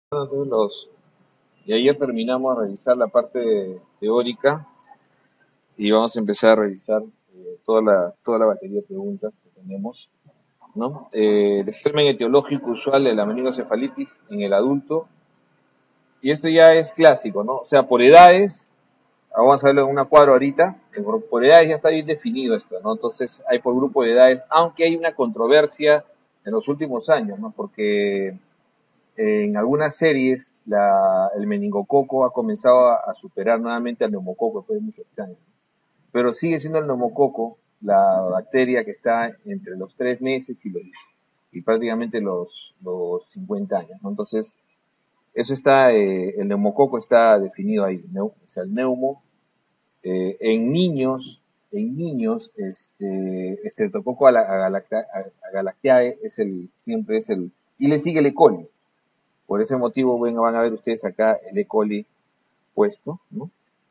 Entonces y ayer terminamos a revisar la parte teórica y vamos a empezar a revisar toda la batería de preguntas que tenemos, ¿no? El germen etiológico usual de la meningocefalitis en el adulto, y esto ya es clásico, ¿no? O sea, por edades, vamos a verlo en una cuadro ahorita, por edades ya está bien definido esto, ¿no? Entonces hay por grupo de edades, aunque hay una controversia en los últimos años, ¿no? Porque en algunas series, el meningococo ha comenzado a superar nuevamente al neumococo después de muchos años. Pero sigue siendo el neumococo la bacteria que está entre los 3 meses y prácticamente los 50 años, ¿no? Entonces, el neumococo está definido ahí, o sea, el neumo. En niños, Streptococcus agalactiae siempre es y le sigue el E. coli. Por ese motivo van a ver ustedes acá el E. coli puesto, ¿no?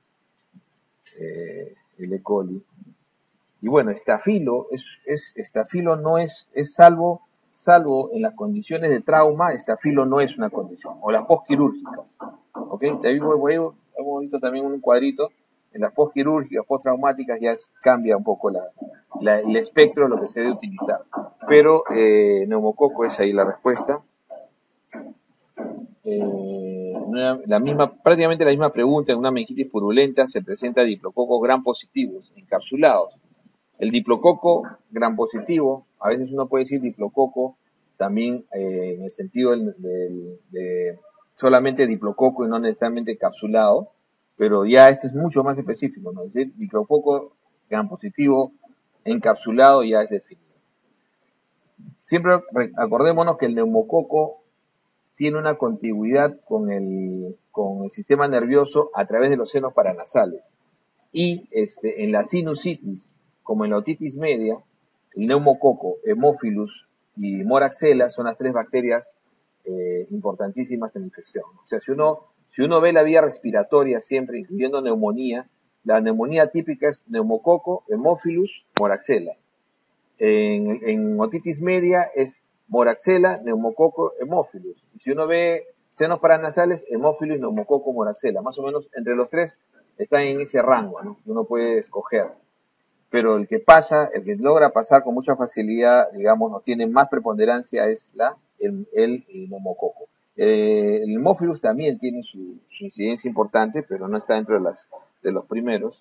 El E. coli. Y bueno, estafilo no es salvo en las condiciones de trauma, estafilo no es una condición, o las postquirúrgicas, ¿ok? Hemos visto también un cuadrito, en las postquirúrgicas, posttraumáticas cambia un poco el espectro de lo que se debe utilizar. Pero neumococo es ahí la respuesta. Prácticamente la misma pregunta. En una meningitis purulenta se presenta diplococos gram positivos encapsulados. El diplococo gram positivo, a veces uno puede decir diplococo también en el sentido de solamente diplococo y no necesariamente encapsulado, pero ya esto es mucho más específico, ¿no? Es decir, diplococo gram positivo encapsulado ya es definido. Siempre acordémonos que el neumococo tiene una contigüidad con el sistema nervioso a través de los senos paranasales. Y en la sinusitis, como en la otitis media, el neumococo, Haemophilus y Moraxella son las tres bacterias importantísimas en la infección. O sea, si uno ve la vía respiratoria siempre, incluyendo neumonía, la neumonía típica es neumococo, Haemophilus, Moraxella. En otitis media es Moraxella, neumococo, Haemophilus. Y si uno ve senos paranasales, Haemophilus, neumococo, Moraxella. Más o menos entre los tres están en ese rango, ¿no? Uno puede escoger. Pero el que logra pasar con mucha facilidad, digamos, no tiene más preponderancia es el neumococo. El Haemophilus también tiene su incidencia importante, pero no está dentro de los primeros.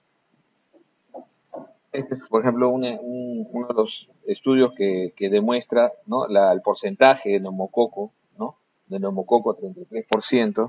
Este es, por ejemplo, uno de los estudios que demuestra, ¿no? El porcentaje de neumococo, ¿no? De neumococo, 33%.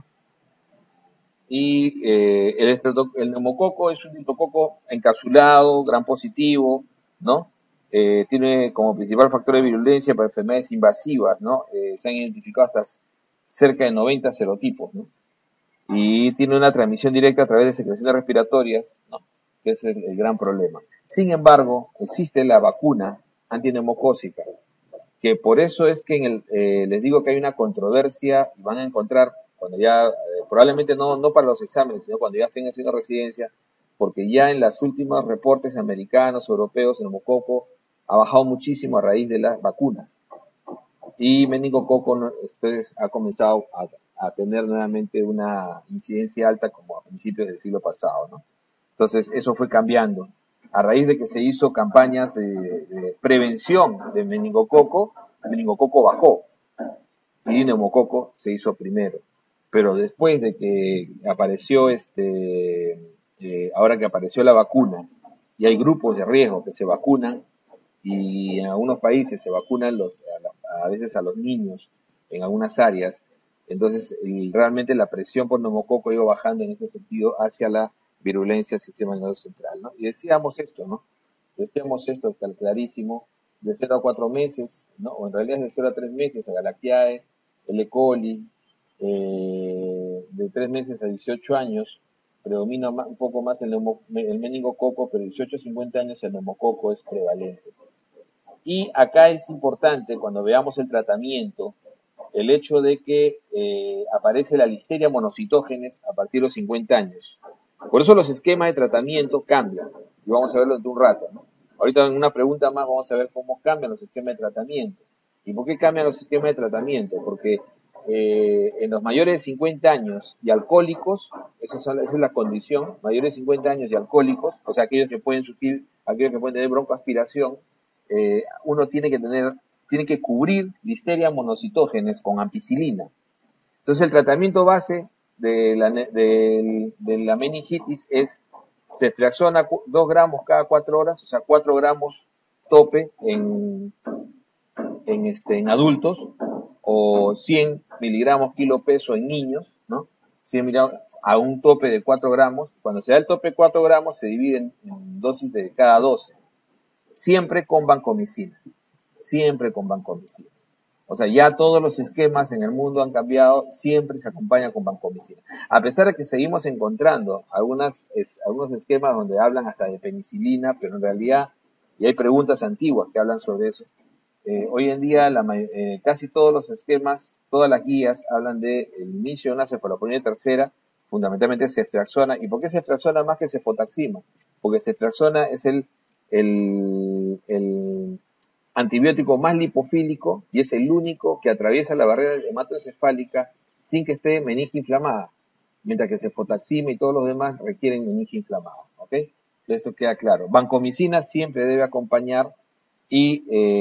Y el neumococo es un diplococo encapsulado, gram positivo, ¿no? Tiene como principal factor de virulencia para enfermedades invasivas, ¿no? Se han identificado hasta cerca de 90 serotipos, ¿no? Y tiene una transmisión directa a través de secreciones respiratorias, ¿no? Que es el gran problema. Sin embargo, existe la vacuna antineumocócica, que por eso es que les digo que hay una controversia y van a encontrar cuando ya, probablemente no para los exámenes, sino cuando ya estén haciendo residencia, porque ya en los últimos reportes americanos, europeos, el neumococo ha bajado muchísimo a raíz de la vacuna. Y meningococo ha comenzado a tener nuevamente una incidencia alta como a principios del siglo pasado, ¿no? Entonces eso fue cambiando. A raíz de que se hizo campañas de prevención de meningococo, el meningococo bajó y neumococo se hizo primero. Pero después de que apareció ahora que apareció la vacuna y hay grupos de riesgo que se vacunan, y en algunos países se vacunan a veces a los niños en algunas áreas, entonces realmente la presión por neumococo iba bajando en este sentido hacia la virulencia del sistema nervioso central, ¿no? Y decíamos esto, ¿no? Decíamos esto, está clarísimo, de 0 a 4 meses, ¿no? O en realidad es de 0 a 3 meses, a Galactiae, el E. coli, de 3 meses a 18 años, predomina un poco más el meningococo, pero de 18 a 50 años el neumococo es prevalente. Y acá es importante, cuando veamos el tratamiento, el hecho de que aparece la listeria monocitógenes a partir de los 50 años. Por eso los esquemas de tratamiento cambian. Y vamos a verlo en un rato, ¿no? Ahorita en una pregunta más vamos a ver cómo cambian los esquemas de tratamiento. ¿Y por qué cambian los esquemas de tratamiento? Porque en los mayores de 50 años y alcohólicos, esa es la condición, mayores de 50 años y alcohólicos, o sea, aquellos que pueden sufrir, aquellos que pueden tener broncoaspiración, uno tiene que cubrir Listeria monocitógenes con ampicilina. Entonces el tratamiento base de la meningitis es ceftriaxona 2 gramos cada 4 horas, o sea, 4 gramos tope en adultos, o 100 miligramos kilo peso en niños, ¿no? 100 miligramos a un tope de 4 gramos. Cuando se da el tope de 4 gramos, se divide en dosis de cada 12. Siempre con vancomicina. Siempre con vancomicina. O sea, ya todos los esquemas en el mundo han cambiado, siempre se acompaña con vancomicina. A pesar de que seguimos encontrando algunos esquemas donde hablan hasta de penicilina, pero en realidad, y hay preguntas antiguas que hablan sobre eso, hoy en día casi todos los esquemas, todas las guías hablan del inicio de una cefaloponía tercera, fundamentalmente ceftriaxona. ¿Y por qué ceftriaxona más que cefotaxima? Porque ceftriaxona es el antibiótico más lipofílico y es el único que atraviesa la barrera hematoencefálica sin que esté meninge inflamada, mientras que cefotaxima y todos los demás requieren meninge inflamada, ¿ok? Eso queda claro. Vancomicina siempre debe acompañar y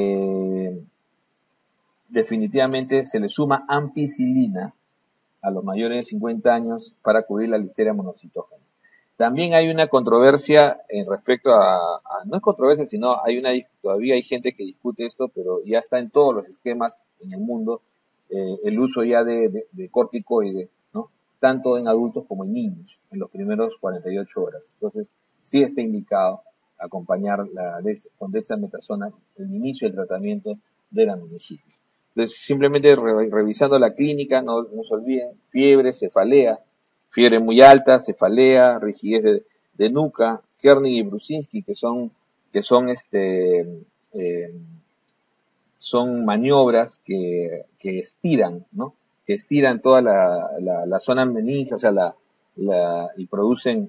definitivamente se le suma ampicilina a los mayores de 50 años para cubrir la Listeria monocitógena. También hay una controversia en respecto no es controversia, sino todavía hay gente que discute esto, pero ya está en todos los esquemas en el mundo, el uso ya de corticoides, ¿no? Tanto en adultos como en niños, en los primeros 48 horas. Entonces, sí está indicado acompañar con dexametasona el inicio del tratamiento de la meningitis. Entonces, simplemente revisando la clínica, no se olviden, fiebre, cefalea, fiebre muy alta, cefalea, rigidez de nuca, Kernig y Brusinski, que son maniobras que estiran, ¿no? Que estiran toda la zona meningia, o sea, y producen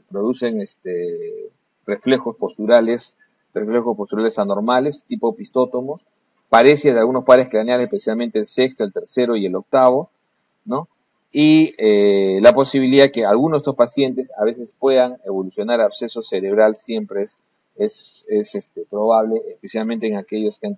reflejos posturales anormales, tipo opistótomos, parecias de algunos pares craneales, especialmente el sexto, el tercero y el octavo, ¿no? Y la posibilidad que algunos de estos pacientes a veces puedan evolucionar a absceso cerebral siempre es probable, especialmente en aquellos que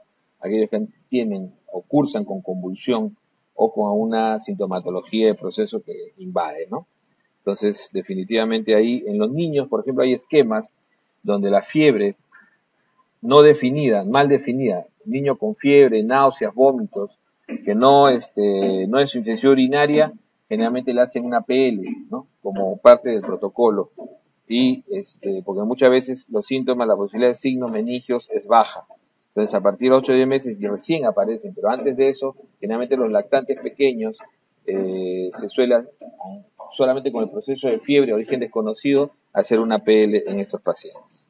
tienen o cursan con convulsión o con una sintomatología de proceso que invade, ¿no? Entonces, definitivamente ahí, en los niños, por ejemplo, hay esquemas donde la fiebre no definida, mal definida, niño con fiebre, náuseas, vómitos, que no es infección urinaria, generalmente le hacen una PL, ¿no? Como parte del protocolo. Y porque muchas veces los síntomas, la posibilidad de signos meningios es baja. Entonces, a partir de 8 o 10 meses recién aparecen, pero antes de eso, generalmente los lactantes pequeños se suele, solamente con el proceso de fiebre, origen desconocido, hacer una PL en estos pacientes.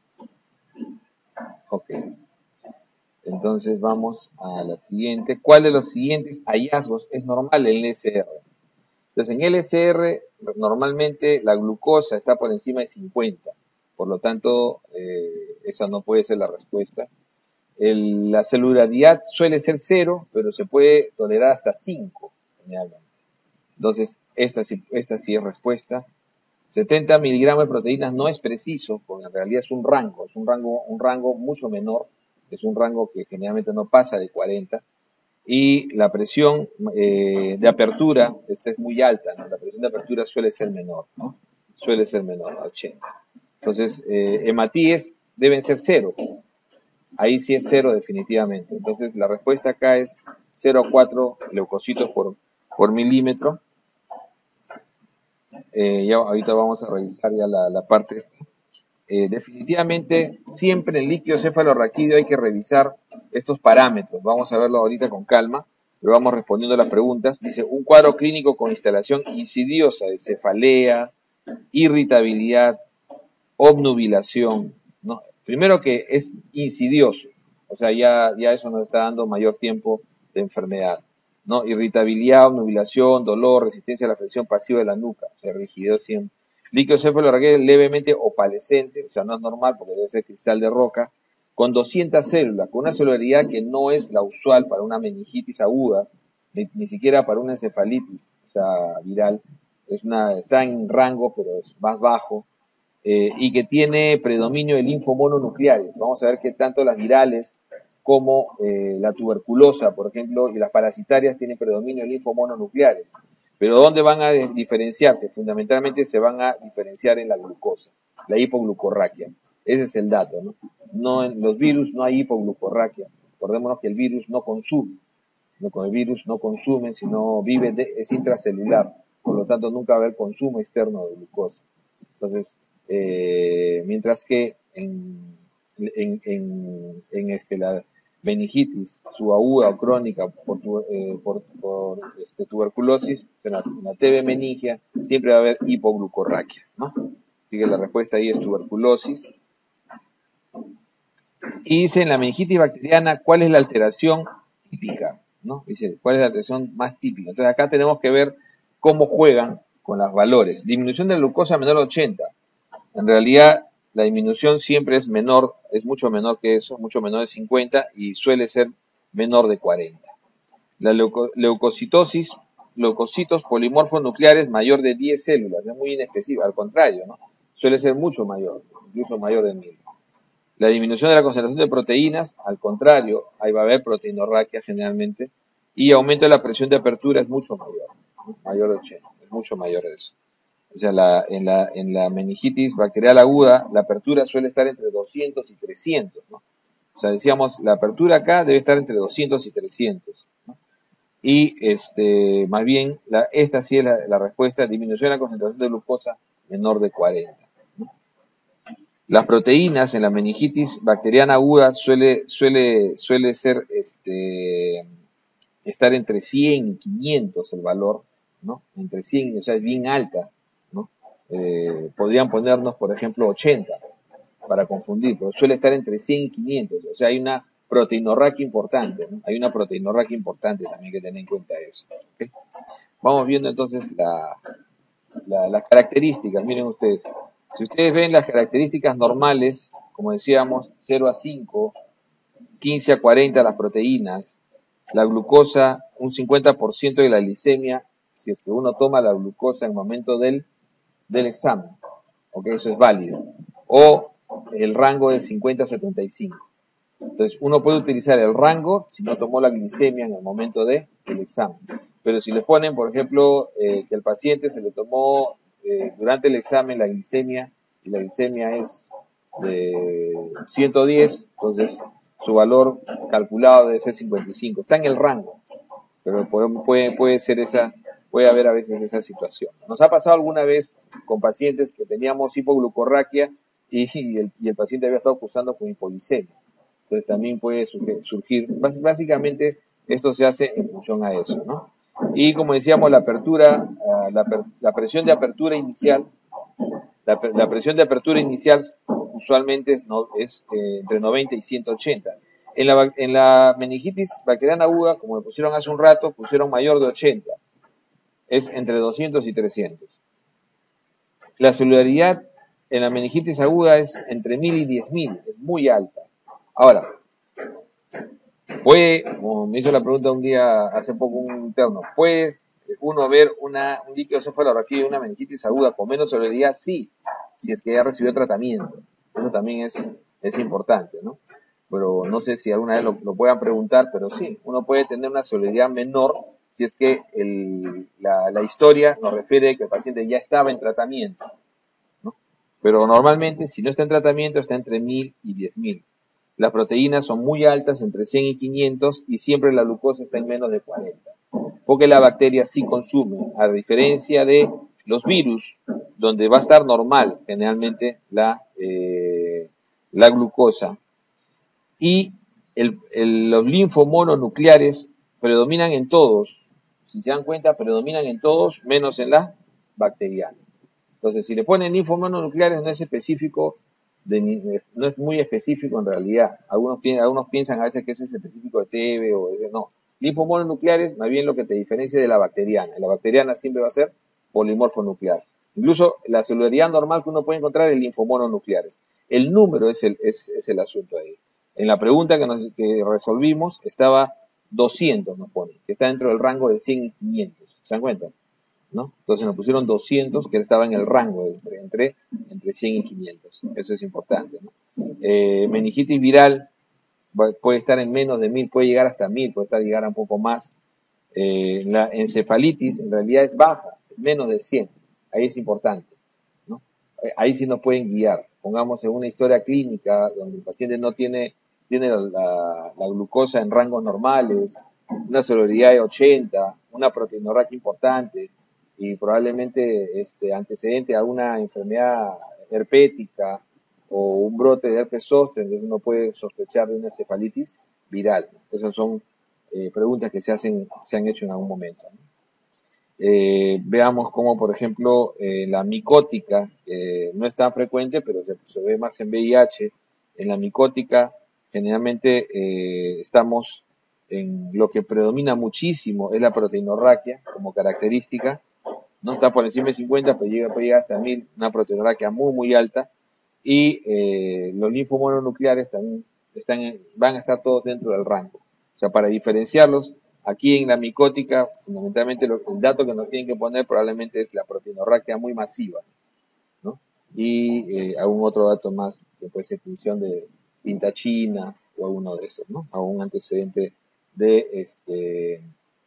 Ok. Entonces vamos a la siguiente. ¿Cuál de los siguientes hallazgos es normal en el LSR? Entonces en LSR normalmente la glucosa está por encima de 50. Por lo tanto, esa no puede ser la respuesta. La celularidad suele ser 0, pero se puede tolerar hasta 5, generalmente. Entonces, esta sí es respuesta. 70 miligramos de proteínas no es preciso, porque en realidad es un rango mucho menor, es un rango que generalmente no pasa de 40, y la presión de apertura, esta es muy alta, ¿no? La presión de apertura suele ser menor, ¿no? Suele ser menor, 80. Entonces, hematíes deben ser 0, ahí sí es 0 definitivamente. Entonces, la respuesta acá es 0 a 4 leucocitos por milímetro. Ya ahorita vamos a revisar ya la parte. Definitivamente, siempre en el líquido cefalorraquídeo hay que revisar estos parámetros. Vamos a verlo ahorita con calma, pero vamos respondiendo a las preguntas. Dice, un cuadro clínico con instalación insidiosa de cefalea, irritabilidad, obnubilación, ¿no? Primero que es insidioso, o sea, ya eso nos está dando mayor tiempo de enfermedad, ¿no? Irritabilidad, obnubilación, dolor, resistencia a la flexión pasiva de la nuca, o sea, rigidez siempre. Líquido cefalorraquídeo levemente opalescente, o sea, no es normal porque debe ser cristal de roca, con 200 células, con una celularidad que no es la usual para una meningitis aguda, ni siquiera para una encefalitis, o sea, viral. Está en rango, pero es más bajo, y que tiene predominio de linfomononucleares. Vamos a ver qué tanto las virales como la tuberculosa, por ejemplo, y las parasitarias tienen predominio de linfomononucleares. Pero ¿dónde van a diferenciarse? Fundamentalmente se van a diferenciar en la glucosa, la hipoglucorraquia. Ese es el dato, ¿no? No en los virus no hay hipoglucorraquia. Recordémonos que el virus no consume. Con el virus no consume, sino es intracelular. Por lo tanto, nunca va a haber consumo externo de glucosa. Entonces, mientras que la meningitis subaguda o crónica por tuberculosis, en la TB meningia, siempre va a haber hipoglucorraquia, ¿no? Así que la respuesta ahí es tuberculosis. Y dice en la meningitis bacteriana, ¿cuál es la alteración típica? ¿No? Dice, ¿cuál es la alteración más típica? Entonces acá tenemos que ver cómo juegan con los valores. Disminución de glucosa menor de 80. En realidad, la disminución siempre es menor, es mucho menor que eso, mucho menor de 50 y suele ser menor de 40. La leucocitosis, leucocitos polimorfos nucleares mayor de 10 células, es muy inespecífico, al contrario, ¿no? Suele ser mucho mayor, incluso mayor de 1000. La disminución de la concentración de proteínas, al contrario, ahí va a haber proteinorraquia generalmente, y aumento de la presión de apertura es mucho mayor, ¿no? Mayor de 80, es mucho mayor de eso. O sea, en la meningitis bacterial aguda, la apertura suele estar entre 200 y 300, ¿no? O sea, decíamos, la apertura acá debe estar entre 200 y 300, ¿no? Y más bien, esta sí es la respuesta, disminución de la concentración de glucosa menor de 40. Las proteínas en la meningitis bacteriana aguda suele ser, estar entre 100 y 500 el valor, ¿no? Entre 100, o sea, es bien alta, ¿no? Podrían ponernos, por ejemplo, 80 para confundir, pero suele estar entre 100 y 500, o sea, hay una proteinorraquia importante, ¿no? Hay una proteinorraquia importante también que tener en cuenta eso, ¿okay? Vamos viendo entonces las características, miren ustedes. Si ustedes ven las características normales, como decíamos, 0 a 5, 15 a 40 las proteínas, la glucosa, un 50% de la glicemia, si es que uno toma la glucosa en el momento del examen, ok, eso es válido, o el rango de 50 a 75. Entonces, uno puede utilizar el rango si no tomó la glicemia en el momento del examen. Pero si le ponen, por ejemplo, que el paciente se le tomó durante el examen la glicemia, y la glicemia es de 110, entonces su valor calculado debe ser 55. Está en el rango, pero puede haber a veces esa situación. Nos ha pasado alguna vez con pacientes que teníamos hipoglucorraquia y el paciente había estado cursando con hipoglicemia. Entonces también puede surgir, básicamente esto se hace en función a eso, ¿no? Y como decíamos, la apertura, la presión de apertura inicial, la presión de apertura inicial usualmente es entre 90 y 180. En la meningitis bacteriana aguda, como me pusieron hace un rato, pusieron mayor de 80. Es entre 200 y 300. La celularidad en la meningitis aguda es entre 1000 y 10.000, es muy alta. Ahora, como me hizo la pregunta un día, hace poco un interno, ¿puede uno ver un líquido cefalorraquídeo de una meningitis aguda con menos celularidad? Sí, si es que ya recibió tratamiento. Eso también es importante, ¿no? Pero no sé si alguna vez lo puedan preguntar, pero sí, uno puede tener una celularidad menor si es que la historia nos refiere que el paciente ya estaba en tratamiento, ¿no? Pero normalmente, si no está en tratamiento, está entre 1000 y 10.000. Las proteínas son muy altas, entre 100 y 500, y siempre la glucosa está en menos de 40. Porque la bacteria sí consume, a diferencia de los virus, donde va a estar normal generalmente la glucosa. Y los linfomononucleares predominan en todos. Si se dan cuenta, predominan en todos, menos en la bacteriana. Entonces, si le ponen linfomononucleares, no es específico, no es muy específico en realidad. Algunos piensan a veces que ese es específico de TB o no. Linfomononucleares, más bien lo que te diferencia de la bacteriana. La bacteriana siempre va a ser polimorfonuclear. Incluso la celularidad normal que uno puede encontrar es linfomononucleares. El número es el asunto ahí. En la pregunta que resolvimos estaba 200 nos pone, que está dentro del rango de 100 y 500, ¿se dan cuenta? ¿No? Entonces nos pusieron 200, que estaba en el rango entre 100 y 500. Eso es importante, ¿no? Meningitis viral puede estar en menos de 1000, puede llegar hasta 1000, puede llegar a un poco más. La encefalitis en realidad es baja, es menos de 100. Ahí es importante, ¿no? Ahí sí nos pueden guiar. Pongamos en una historia clínica donde el paciente no tiene la glucosa en rangos normales, una solubilidad de 80, una proteinorraquia importante y probablemente antecedente a una enfermedad herpética o un brote de herpes zóster, entonces uno puede sospechar de una encefalitis viral. Esas son preguntas que se han hecho en algún momento, ¿no? Veamos cómo, por ejemplo, la micótica, no es tan frecuente, pero se ve más en VIH. En la micótica, generalmente estamos en lo que predomina muchísimo, es la proteinorraquia como característica. No está por encima de 50, pero puede llegar hasta 1000, una proteinorraquia muy, muy alta. Y los linfomononucleares también van a estar todos dentro del rango. O sea, para diferenciarlos, aquí en la micótica, fundamentalmente el dato que nos tienen que poner probablemente es la proteinorraquia muy masiva, ¿no? Y algún otro dato más, que puede ser función de pintachina o alguno de esos, ¿no? Algún antecedente de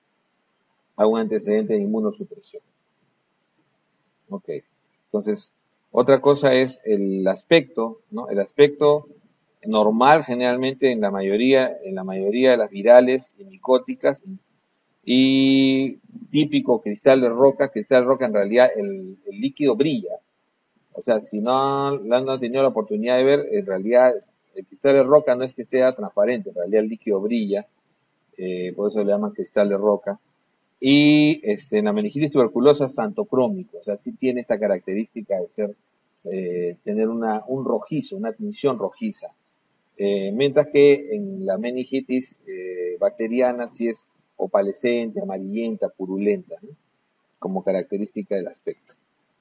inmunosupresión. Ok. Entonces, otra cosa es el aspecto, ¿no? El aspecto normal generalmente en la mayoría de las virales y micóticas, y típico cristal de roca en realidad el líquido brilla. O sea, si no han tenido la oportunidad de ver, en realidad el cristal de roca no es que esté transparente, en realidad el líquido brilla, por eso le llaman cristal de roca. Y en la meningitis tuberculosa santocrómico, o sea, sí tiene esta característica de tener un rojizo, una tinción rojiza. Mientras que en la meningitis bacteriana sí es opalescente, amarillenta, purulenta, ¿no? Como característica del aspecto.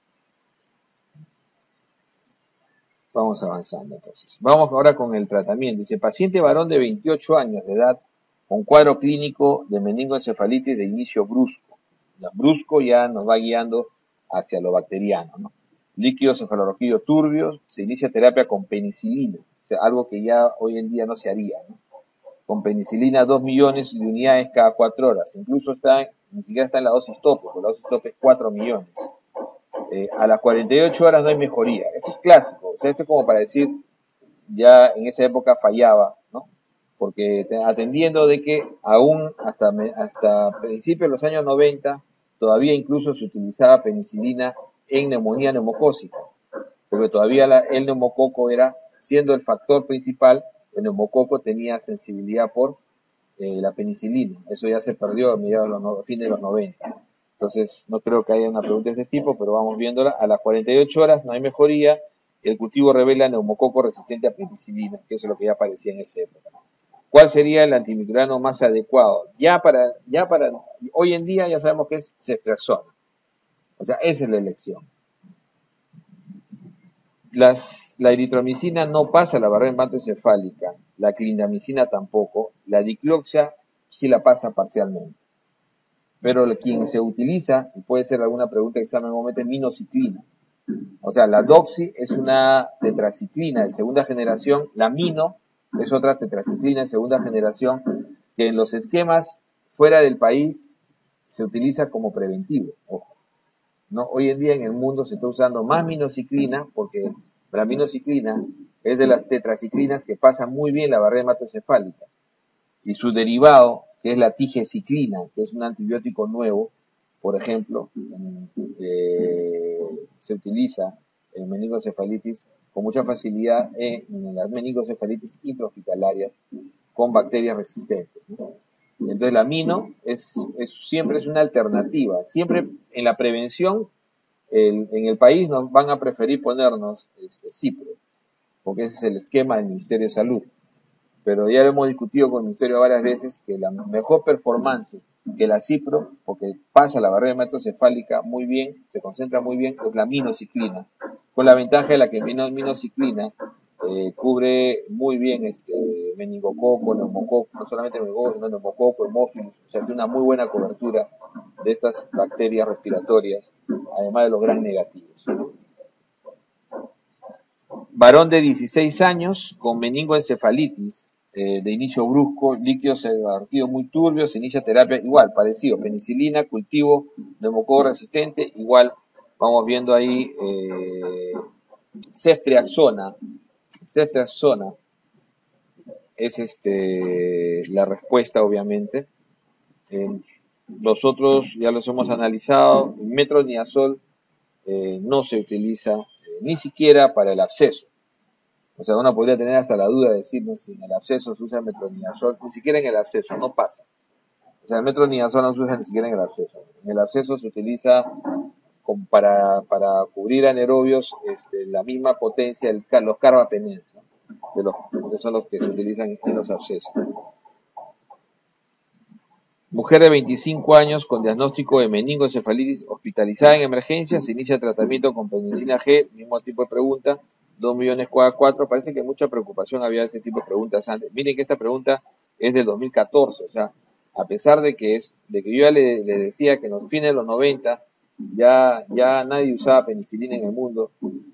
Vamos avanzando entonces. Vamos ahora con el tratamiento. Dice, paciente varón de 28 años de edad con cuadro clínico de meningoencefalitis de inicio brusco. Brusco ya nos va guiando hacia lo bacteriano, ¿no? Líquido cefalorraquídeo turbio, se inicia terapia con penicilina, o sea, algo que ya hoy en día no se haría, ¿no? Con penicilina 2 millones de unidades cada 4 horas. Incluso ni siquiera está en la dosis tope, porque la dosis tope es 4 millones. A las 48 horas no hay mejoría. Esto es clásico, o sea, esto es como para decir, ya en esa época fallaba, ¿no? Porque atendiendo de que aún hasta principios de los años 90, todavía incluso se utilizaba penicilina en neumonía neumocócica, porque todavía el neumococo siendo el factor principal, el neumococo tenía sensibilidad por la penicilina. Eso ya se perdió a fines de los 90. Entonces, no creo que haya una pregunta de este tipo, pero vamos viéndola. A las 48 horas no hay mejoría. El cultivo revela neumococo resistente a penicilina, que eso es lo que ya aparecía en esa época. ¿Cuál sería el antimicrobiano más adecuado? Hoy en día ya sabemos que es ceftriaxona. O sea, esa es la elección. La eritromicina no pasa la barrera hematoencefálica, la clindamicina tampoco, la dicloxia sí la pasa parcialmente. Pero quien se utiliza, y puede ser alguna pregunta de examen en un momento, es minociclina. O sea, la doxi es una tetraciclina de segunda generación, la mino es otra tetraciclina de segunda generación, que en los esquemas fuera del país se utiliza como preventivo. Ojo, ¿no? Hoy en día en el mundo se está usando más minociclina, porque la minociclina es de las tetraciclinas que pasan muy bien la barrera hematoencefálica. Y su derivado, que es la tigeciclina, que es un antibiótico nuevo, por ejemplo, se utiliza en meningocefalitis con mucha facilidad en las meningocefalitis intrahospitalarias con bacterias resistentes, ¿no? Entonces la mino siempre es una alternativa. Siempre en la prevención, en el país nos van a preferir ponernos cipro, porque ese es el esquema del Ministerio de Salud. Pero ya lo hemos discutido con el Ministerio varias veces, que la mejor performance que la cipro, porque pasa la barrera hematoencefálica muy bien, se concentra muy bien, es la minociclina, con la ventaja de la que minociclina cubre muy bien meningococo, neumococo, no solamente meningococo, sino neumococo, hemófilos, o sea, tiene una muy buena cobertura de estas bacterias respiratorias, además de los gram negativos. Varón de 16 años con meningoencefalitis, de inicio brusco, líquido cerebroactivo muy turbio, se inicia terapia igual, parecido, penicilina, cultivo neumococo resistente, igual vamos viendo ahí ceftriaxona. Ceftriaxona es la respuesta, obviamente. Los otros ya los hemos analizado. Metronidazol no se utiliza ni siquiera para el absceso. O sea, uno podría tener hasta la duda de decir, ¿no?, si en el absceso se usa metronidazol, ni siquiera en el absceso, no pasa. O sea, el metronidazol no se usa ni siquiera en el absceso. En el absceso se utiliza para cubrir anaerobios la misma potencia, los carbapenems, ¿no?, que son los que se utilizan en los abscesos. Mujer de 25 años con diagnóstico de meningoencefalitis hospitalizada en emergencia, se inicia tratamiento con penicilina G, mismo tipo de pregunta, 2 millones cada 4. Parece que mucha preocupación había de este tipo de preguntas antes. Miren que esta pregunta es del 2014, o sea, a pesar de que yo ya le decía que en los fines de los 90 ya nadie usaba penicilina en el mundo,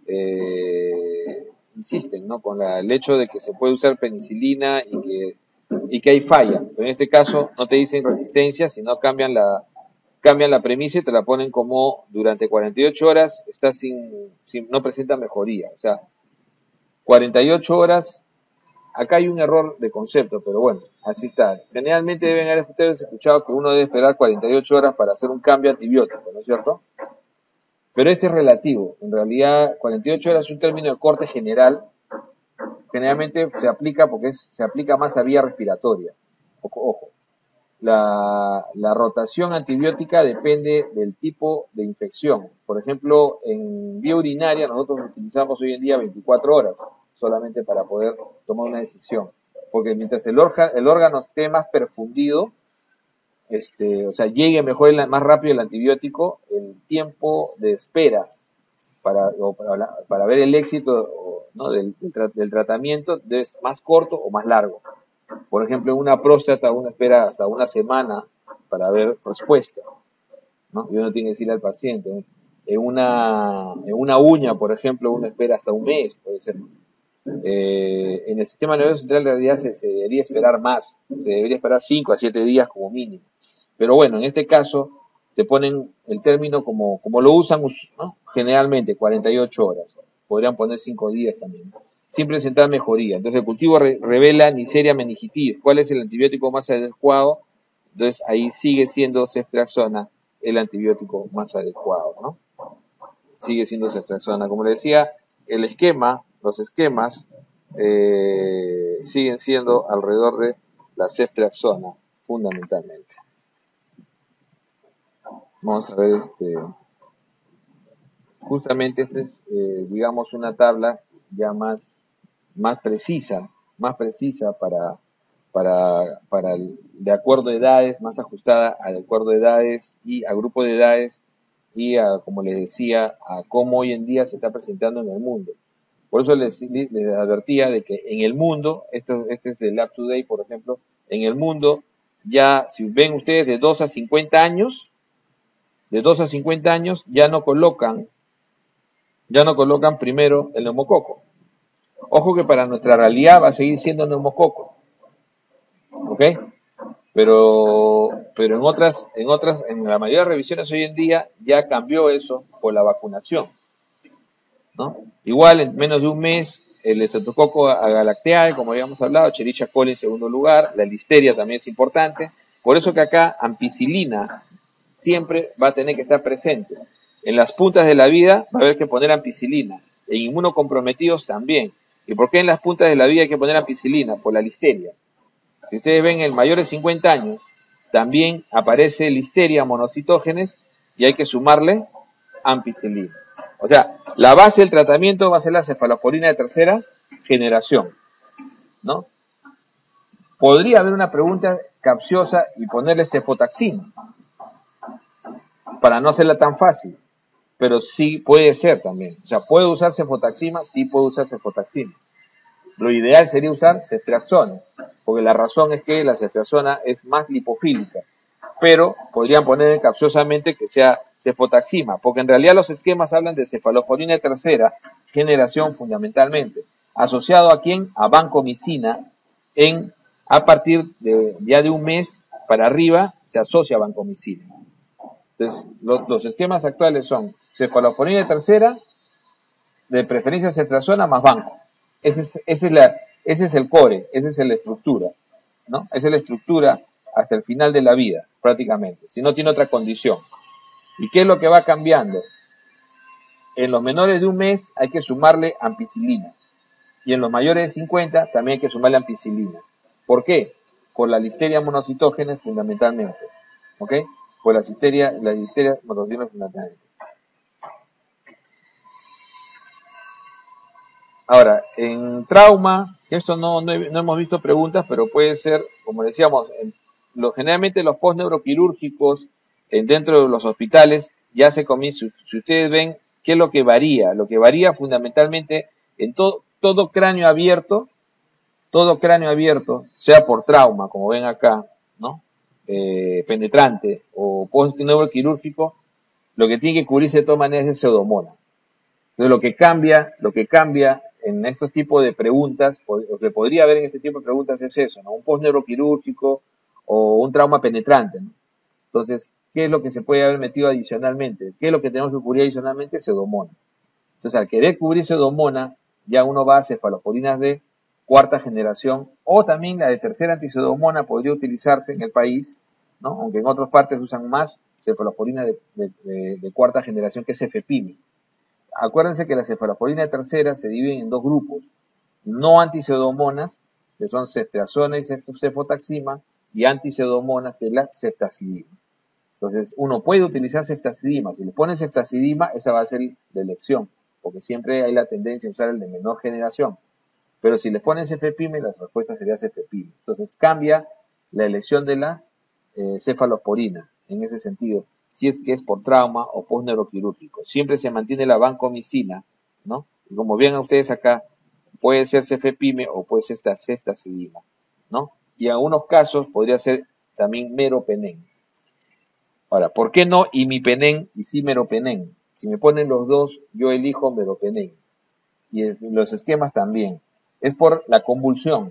insisten, ¿no?, con el hecho de que se puede usar penicilina y que hay falla. Pero en este caso no te dicen resistencia, sino cambian la premisa y te la ponen como durante 48 horas está no presenta mejoría. O sea, 48 horas, acá hay un error de concepto, pero bueno, así está. Generalmente deben haber ustedes escuchado que uno debe esperar 48 horas para hacer un cambio antibiótico, ¿no es cierto? Pero este es relativo. En realidad, 48 horas es un término de corte general. Generalmente se aplica porque se aplica más a vía respiratoria. Ojo. La rotación antibiótica depende del tipo de infección. Por ejemplo, en vía urinaria nosotros utilizamos hoy en día 24 horas solamente para poder tomar una decisión. Porque mientras el órgano esté más perfundido, o sea, llegue mejor más rápido el antibiótico, el tiempo de espera para ver el éxito, ¿no?, del tratamiento es más corto o más largo. Por ejemplo, en una próstata uno espera hasta una semana para ver respuesta, ¿no? Y uno tiene que decirle al paciente, ¿no? En una uña, por ejemplo, uno espera hasta un mes, puede ser. En el sistema nervioso central en realidad se debería esperar más, se debería esperar 5 a 7 días como mínimo. Pero bueno, en este caso te ponen el término como lo usan, ¿no?, generalmente 48 horas. Podrían poner 5 días también, ¿no?, sin presentar mejoría. Entonces el cultivo revela Neisseria meningitis. ¿Cuál es el antibiótico más adecuado? Entonces ahí sigue siendo ceftriaxona el antibiótico más adecuado, ¿no? Sigue siendo ceftriaxona. Como le decía, los esquemas siguen siendo alrededor de la ceftriaxona, fundamentalmente. Vamos a ver, justamente esta es, digamos, una tabla ya más precisa de acuerdo a edades, más ajustada de acuerdo a edades y a grupo de edades y como les decía, a cómo hoy en día se está presentando en el mundo. Por eso les advertía de que en el mundo, este es del Lab Today, por ejemplo, en el mundo ya, si ven ustedes, de 2 a 50 años, ya no colocan primero el neumococo. Ojo que para nuestra realidad va a seguir siendo neumococo, ¿ok? Pero en la mayoría de revisiones hoy en día ya cambió eso por la vacunación, ¿no? Igual en menos de un mes el Streptococcus agalactiae, como habíamos hablado, Escherichia coli en segundo lugar, la listeria también es importante. Por eso que acá ampicilina siempre va a tener que estar presente. En las puntas de la vida va a haber que poner ampicilina. En inmunocomprometidos también. ¿Y por qué en las puntas de la vida hay que poner ampicilina? Por la listeria. Si ustedes ven, en mayores de 50 años también aparece listeria monocitógenes y hay que sumarle ampicilina. O sea, la base del tratamiento va a ser la cefalosporina de tercera generación, ¿no? Podría haber una pregunta capciosa y ponerle cefotaxima para no hacerla tan fácil, pero sí puede ser también. O sea, ¿puede usar cefotaxima? Sí puede usar cefotaxima. Lo ideal sería usar ceftriaxona, porque la razón es que la ceftriaxona es más lipofílica, pero podrían poner capciosamente que sea cefotaxima, porque en realidad los esquemas hablan de cefalosporina de tercera generación fundamentalmente, asociado a quién, a vancomicina, a partir de ya de un mes para arriba se asocia a vancomicina. Entonces, los esquemas actuales son cefalosporina de tercera, de preferencia ceftriaxona más banco. Ese es el core, esa es la estructura, ¿no? Esa es la estructura hasta el final de la vida, prácticamente, si no tiene otra condición. ¿Y qué es lo que va cambiando? En los menores de un mes hay que sumarle ampicilina, y en los mayores de 50 también hay que sumarle ampicilina. ¿Por qué? Por la listeria monocitógenes fundamentalmente, ¿ok? Por la listeria monocitógenes fundamentalmente. Ahora, en trauma, esto no hemos visto preguntas, pero puede ser, como decíamos, generalmente los post-neuroquirúrgicos dentro de los hospitales ya se comienza, si ustedes ven, ¿qué es lo que varía? Lo que varía fundamentalmente en todo cráneo abierto, sea por trauma, como ven acá, ¿no? Penetrante o post-neuroquirúrgico, lo que tiene que cubrirse de todas maneras es pseudomonas. Entonces lo que cambia en estos tipos de preguntas, lo que podría haber en este tipo de preguntas es eso, ¿no? Un post-neuroquirúrgico o un trauma penetrante, ¿no? Entonces, ¿qué es lo que se puede haber metido adicionalmente? ¿Qué es lo que tenemos que cubrir adicionalmente? Pseudomonas. Entonces, al querer cubrir pseudomonas, ya uno va a cefalosporinas de cuarta generación, o también la de tercera antipseudomona podría utilizarse en el país, ¿no? Aunque en otras partes usan más cefalosporina de cuarta generación, que es cefepime. Acuérdense que la cefalosporina de tercera se divide en dos grupos, no antipseudomonas, que son ceftriaxona y cefotaxima, y antipseudomonas, que es la ceftazidima. Entonces, uno puede utilizar ceftazidima. Si le ponen ceftazidima, esa va a ser la elección, porque siempre hay la tendencia a usar el de menor generación. Pero si le ponen cefepime, la respuesta sería cefepime. Entonces, cambia la elección de la cefalosporina en ese sentido, si es que es por trauma o post-neuroquirúrgico. Siempre se mantiene la vancomicina, ¿no? Y como ven ustedes acá, puede ser cefepime o puede ser ceftazidima, ¿no? Y en algunos casos podría ser también meropenem. Ahora, ¿por qué no imipenem y sí meropenem? Si me ponen los dos, yo elijo meropenem. Y los esquemas también. Es por la convulsión.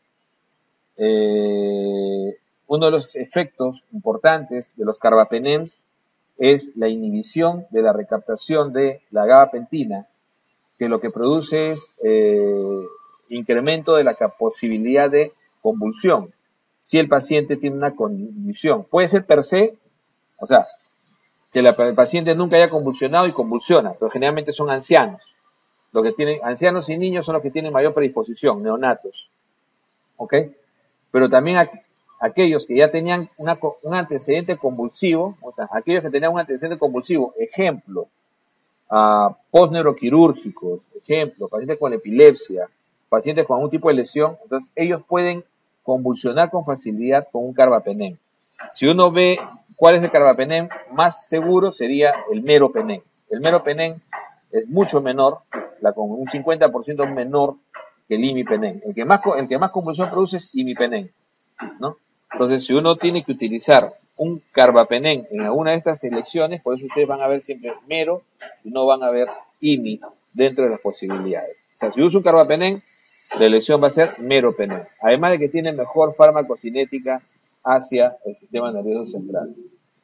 Uno de los efectos importantes de los carbapenems es la inhibición de la recaptación de la gabapentina, que lo que produce es incremento de la posibilidad de convulsión, si el paciente tiene una condición. Puede ser per se, o sea, que el paciente nunca haya convulsionado y convulsiona, pero generalmente son ancianos. Los que tienen, ancianos y niños son los que tienen mayor predisposición, neonatos. ¿Ok? Pero también aquellos que ya tenían un antecedente convulsivo, o sea, aquellos que tenían un antecedente convulsivo, ejemplo, post-neuroquirúrgicos, ejemplo, pacientes con epilepsia, pacientes con algún tipo de lesión, entonces ellos pueden convulsionar con facilidad con un carbapenem. Si uno ve cuál es el carbapenem más seguro, sería el meropenem. El meropenem es mucho menor, con un 50% menor que el imipenem. El que más convulsión produce es imipenem, ¿no? Entonces, si uno tiene que utilizar un carbapenem en alguna de estas selecciones, por eso ustedes van a ver siempre mero y no van a ver imi dentro de las posibilidades. O sea, si uso un carbapenem, la elección va a ser meropenem. Además de que tiene mejor farmacocinética hacia el sistema nervioso central.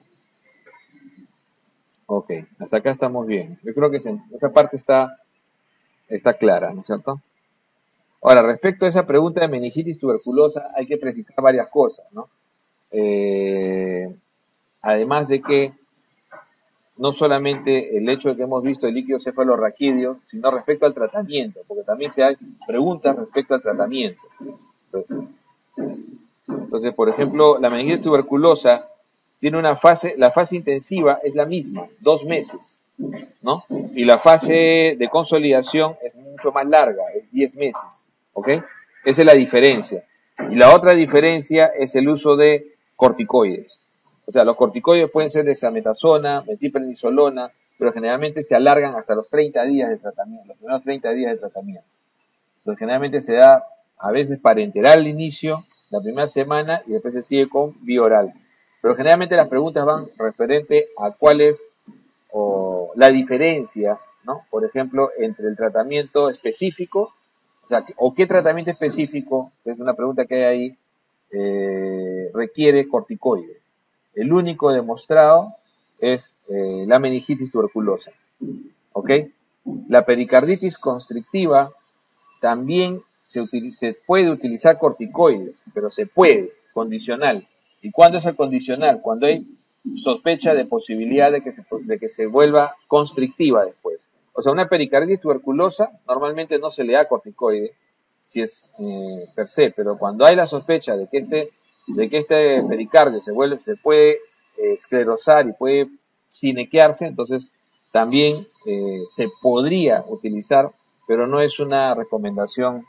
Ok, hasta acá estamos bien. Yo creo que esa parte está clara, ¿no es cierto? Ahora, respecto a esa pregunta de meningitis tuberculosa, hay que precisar varias cosas, ¿no? Además de que no solamente el hecho de que hemos visto el líquido cefalorraquídeo, sino respecto al tratamiento, porque también se hay preguntas respecto al tratamiento. Entonces, por ejemplo, la meningitis tuberculosa tiene la fase intensiva es la misma, 2 meses, ¿no? Y la fase de consolidación es mucho más larga, es 10 meses, ¿ok? Esa es la diferencia. Y la otra diferencia es el uso de corticoides. O sea, los corticoides pueden ser dexametasona, metilprednisolona, pero generalmente se alargan hasta los 30 días de tratamiento, los primeros 30 días de tratamiento. Entonces generalmente se da a veces parenteral al inicio, la primera semana, y después se sigue con vía oral. Pero generalmente las preguntas van referente a cuál es o la diferencia, ¿no? Por ejemplo, entre el tratamiento específico, o sea, o qué tratamiento específico, que es una pregunta que hay ahí, requiere corticoides. El único demostrado es la meningitis tuberculosa, ¿ok? La pericarditis constrictiva también se puede utilizar corticoides, pero se puede, condicional. ¿Y cuándo es el condicional? Cuando hay sospecha de posibilidad de que se vuelva constrictiva después. O sea, una pericarditis tuberculosa normalmente no se le da corticoide si es per se, pero cuando hay la sospecha de que este pericardio se puede esclerosar y puede sinequearse, entonces también se podría utilizar, pero no es una recomendación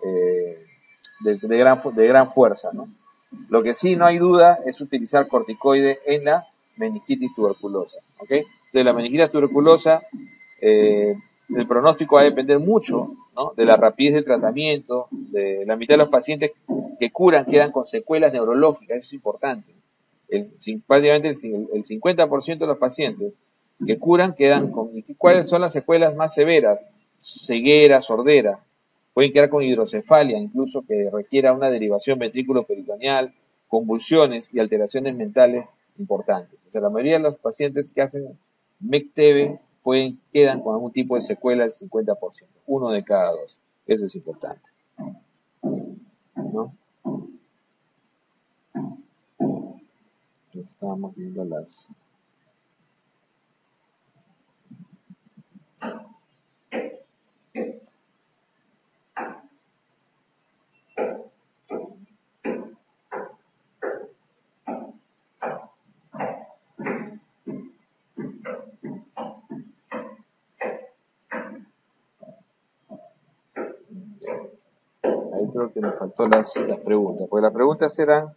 de gran fuerza, ¿no? Lo que sí no hay duda es utilizar corticoide en la meningitis tuberculosa, ¿ok? De la meningitis tuberculosa, el pronóstico va a depender mucho, ¿no? De la rapidez del tratamiento, de la mitad de los pacientes que curan quedan con secuelas neurológicas, eso es importante. Prácticamente el 50% de los pacientes que curan quedan con... ¿Cuáles son las secuelas más severas? Ceguera, sordera. Pueden quedar con hidrocefalia, incluso que requiera una derivación ventrículo-peritoneal, convulsiones y alteraciones mentales importantes. O sea, la mayoría de los pacientes que hacen MEC-TB quedan con algún tipo de secuela del 50%, uno de cada dos. Eso es importante, ¿no? Estábamos viendo las... Ahí creo que nos faltó las preguntas, porque las preguntas eran...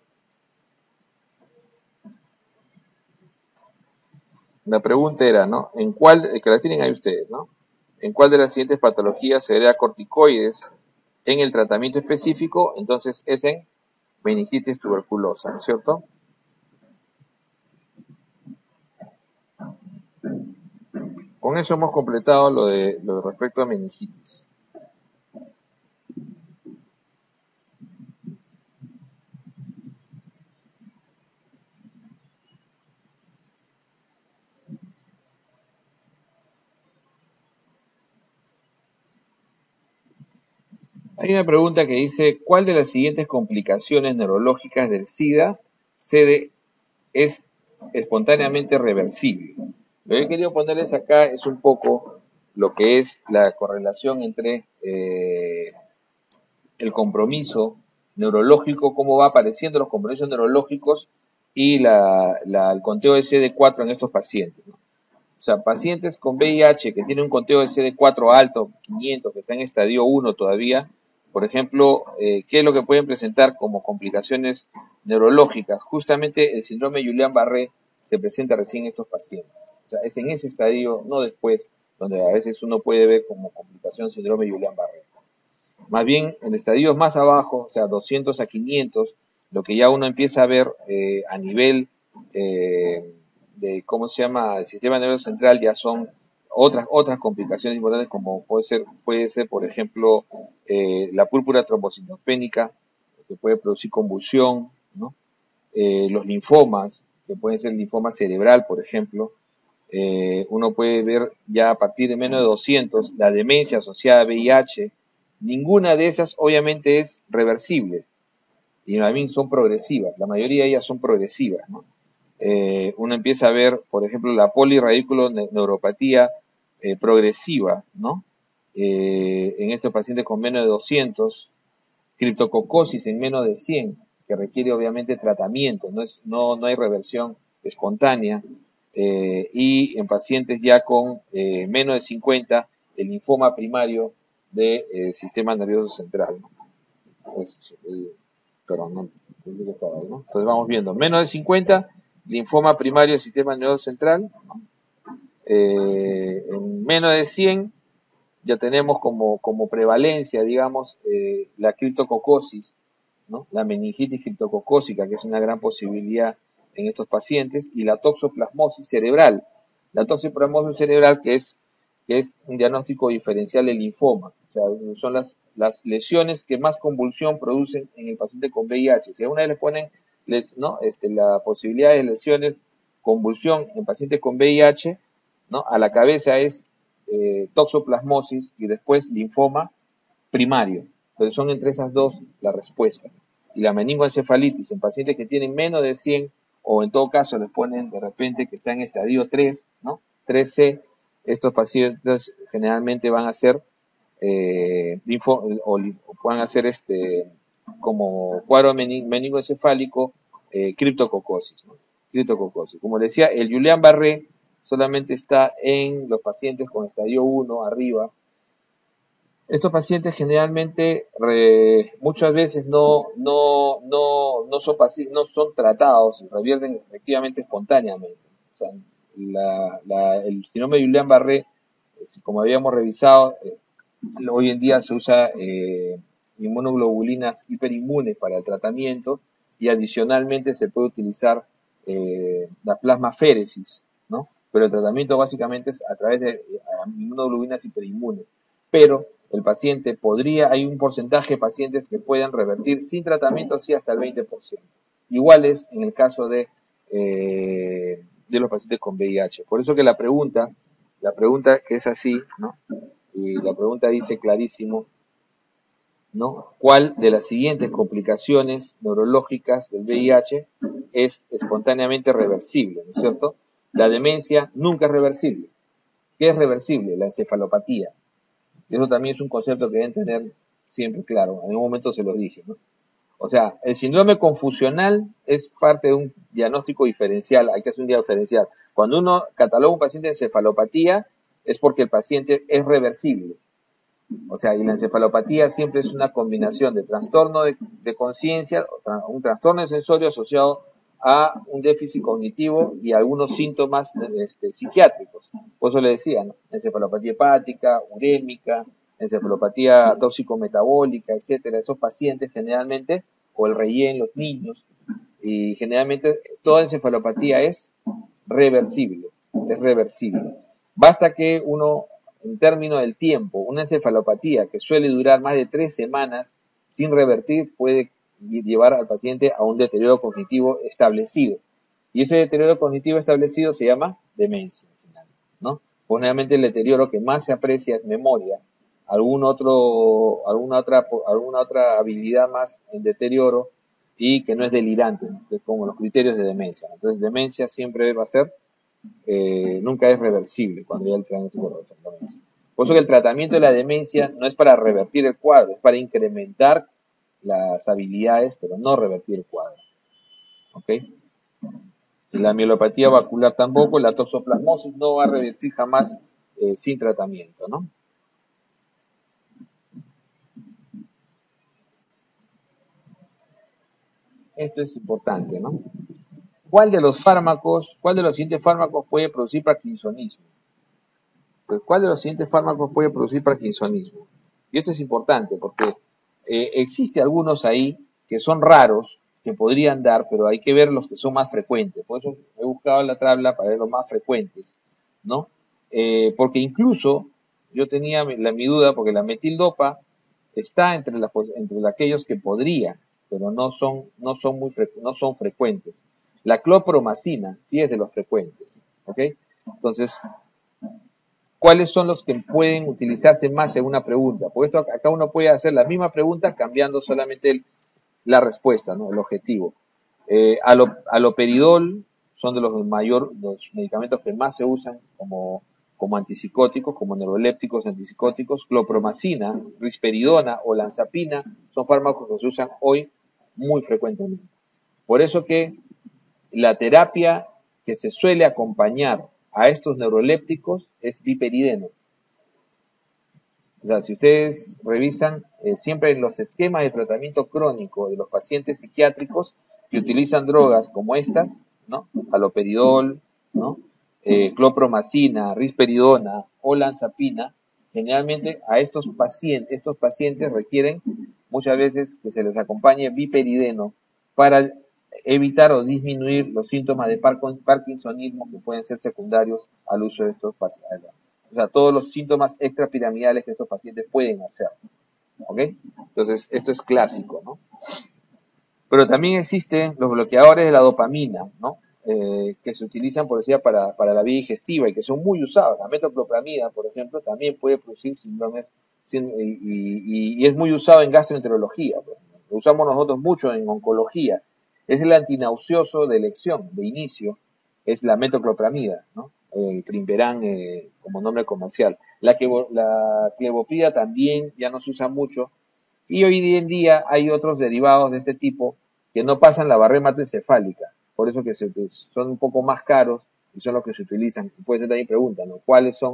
La pregunta era, ¿no? ¿En cuál, que la tienen ahí ustedes, ¿no? ¿En cuál de las siguientes patologías se agrega corticoides en el tratamiento específico? Entonces es en meningitis tuberculosa, ¿no es cierto? Con eso hemos completado lo de respecto a meningitis. Hay una pregunta que dice, ¿cuál de las siguientes complicaciones neurológicas del SIDA es espontáneamente reversible? Lo que he querido ponerles acá es un poco lo que es la correlación entre el compromiso neurológico, cómo va apareciendo los compromisos neurológicos y el conteo de CD4 en estos pacientes, ¿no? O sea, pacientes con VIH que tienen un conteo de CD4 alto, 500, que está en estadio 1 todavía, por ejemplo, ¿qué es lo que pueden presentar como complicaciones neurológicas? Justamente el síndrome de Guillain-Barré se presenta recién en estos pacientes. O sea, es en ese estadio, no después, donde a veces uno puede ver como complicación síndrome de Guillain-Barré. Más bien en estadios más abajo, o sea, 200 a 500, lo que ya uno empieza a ver a nivel de, ¿cómo se llama?, el sistema nervioso central, ya son otras complicaciones importantes, como puede ser por ejemplo, la púrpura trombocitopénica, que puede producir convulsión, ¿no? Los linfomas, que pueden ser linfoma cerebral, por ejemplo. Uno puede ver ya a partir de menos de 200 la demencia asociada a VIH. Ninguna de esas obviamente es reversible y también son progresivas, la mayoría de ellas son progresivas, ¿no? Uno empieza a ver, por ejemplo, la polirradiculoneuropatía progresiva, ¿no? En estos pacientes con menos de 200, criptococosis en menos de 100, que requiere obviamente tratamiento, no hay reversión espontánea, y en pacientes ya con menos de 50, el linfoma primario del sistema nervioso central, ¿no? Perdón, no, que estaba ahí, ¿no? Entonces vamos viendo, menos de 50, linfoma primario del sistema nervioso central, ¿no? En menos de 100, ya tenemos como prevalencia, digamos, la criptococosis, ¿no? La meningitis criptococócica, que es una gran posibilidad en estos pacientes, y la toxoplasmosis cerebral. La toxoplasmosis cerebral, que es un diagnóstico diferencial del linfoma. O sea, son las lesiones que más convulsión producen en el paciente con VIH. Si a una vez le ponen ¿no? La posibilidad de lesiones, convulsión en pacientes con VIH, ¿no? A la cabeza es toxoplasmosis y después linfoma primario. Entonces son entre esas dos la respuesta. Y la meningoencefalitis en pacientes que tienen menos de 100 o en todo caso les ponen de repente que está en estadio 3, ¿no? 3C, estos pacientes generalmente van a ser o puedan hacer como cuadro meningoencefálico criptococosis, ¿no? Criptococosis. Como decía, el Guillain-Barré solamente está en los pacientes con estadio 1 arriba. Estos pacientes generalmente muchas veces no son tratados y revierten efectivamente espontáneamente. O sea, el síndrome de Guillain-Barré, como habíamos revisado, hoy en día se usa inmunoglobulinas hiperinmunes para el tratamiento y adicionalmente se puede utilizar la plasmaféresis, ¿no? Pero el tratamiento básicamente es a través de inmunoglobulinas hiperinmunes. Pero el paciente hay un porcentaje de pacientes que pueden revertir sin tratamiento, sí, hasta el 20%. Igual es en el caso de los pacientes con VIH. Por eso que la pregunta que es así, ¿no? Y la pregunta dice clarísimo, ¿no? ¿Cuál de las siguientes complicaciones neurológicas del VIH es espontáneamente reversible, ¿no es cierto? La demencia nunca es reversible. ¿Qué es reversible? La encefalopatía. Eso también es un concepto que deben tener siempre claro. En un momento se los dije, ¿no? O sea, el síndrome confusional es parte de un diagnóstico diferencial, hay que hacer un diagnóstico diferencial. Cuando uno cataloga un paciente de encefalopatía, es porque el paciente es reversible. O sea, y la encefalopatía siempre es una combinación de trastorno de conciencia, un trastorno de sensorio asociado a un déficit cognitivo y algunos síntomas psiquiátricos. Por eso le decía, ¿no? Encefalopatía hepática, urémica, encefalopatía tóxico-metabólica, etcétera. Esos pacientes generalmente, o el relleno, los niños, y generalmente toda encefalopatía es reversible, es reversible. Basta que uno, en términos del tiempo, una encefalopatía que suele durar más de 3 semanas sin revertir puede llevar al paciente a un deterioro cognitivo establecido. Y ese deterioro cognitivo establecido se llama demencia, ¿no? Pues generalmente el deterioro que más se aprecia es memoria, alguna otra habilidad más en deterioro y que no es delirante, ¿no? Que es como los criterios de demencia. Entonces, demencia siempre va a ser, nunca es reversible cuando ya el diagnóstico de demencia. Por eso que el tratamiento de la demencia no es para revertir el cuadro, es para incrementar las habilidades, pero no revertir el cuadro. ¿Ok? Y la mielopatía vacular tampoco, la toxoplasmosis no va a revertir jamás sin tratamiento, ¿no? Esto es importante, ¿no? ¿Cuál de los siguientes fármacos puede producir parkinsonismo? Pues, ¿cuál de los siguientes fármacos puede producir parkinsonismo? Y esto es importante porque existe algunos ahí que son raros, que podrían dar, pero hay que ver los que son más frecuentes. Por eso he buscado la tabla para ver los más frecuentes, ¿no? Porque incluso yo tenía mi duda, porque la metildopa está entre aquellos que podría, pero no son frecuentes. La clopromacina sí es de los frecuentes, ¿ok? Entonces, ¿cuáles son los que pueden utilizarse más en una pregunta? Por esto acá uno puede hacer la misma pregunta cambiando solamente la respuesta, ¿no? El objetivo. Aloperidol son de los medicamentos que más se usan como antipsicóticos, como neurolépticos antipsicóticos. Clopromacina, risperidona o lanzapina son fármacos que se usan hoy muy frecuentemente. Por eso que la terapia que se suele acompañar a estos neurolépticos es viperideno. O sea, si ustedes revisan, siempre en los esquemas de tratamiento crónico de los pacientes psiquiátricos que utilizan drogas como estas, ¿no? Haloperidol, ¿no? Clopromacina, risperidona o lanzapina, generalmente a estos pacientes requieren muchas veces que se les acompañe biperideno para evitar o disminuir los síntomas de parkinsonismo que pueden ser secundarios al uso de estos pacientes. O sea, todos los síntomas extrapiramidales que estos pacientes pueden hacer. ¿Ok? Entonces, esto es clásico, ¿no? Pero también existen los bloqueadores de la dopamina, ¿no? Que se utilizan, por decir, para la vía digestiva y que son muy usados. La metoclopramida, por ejemplo, también puede producir síndromes y es muy usado en gastroenterología. Lo usamos nosotros mucho en oncología. Es el antinauseoso de elección, de inicio, es la metoclopramida, ¿no? Primperan como nombre comercial. La clevopida también ya no se usa mucho. Y hoy en día hay otros derivados de este tipo que no pasan la barrera hematoencefálica, por eso que son un poco más caros y son los que se utilizan. Puede ser también pregunta, ¿no?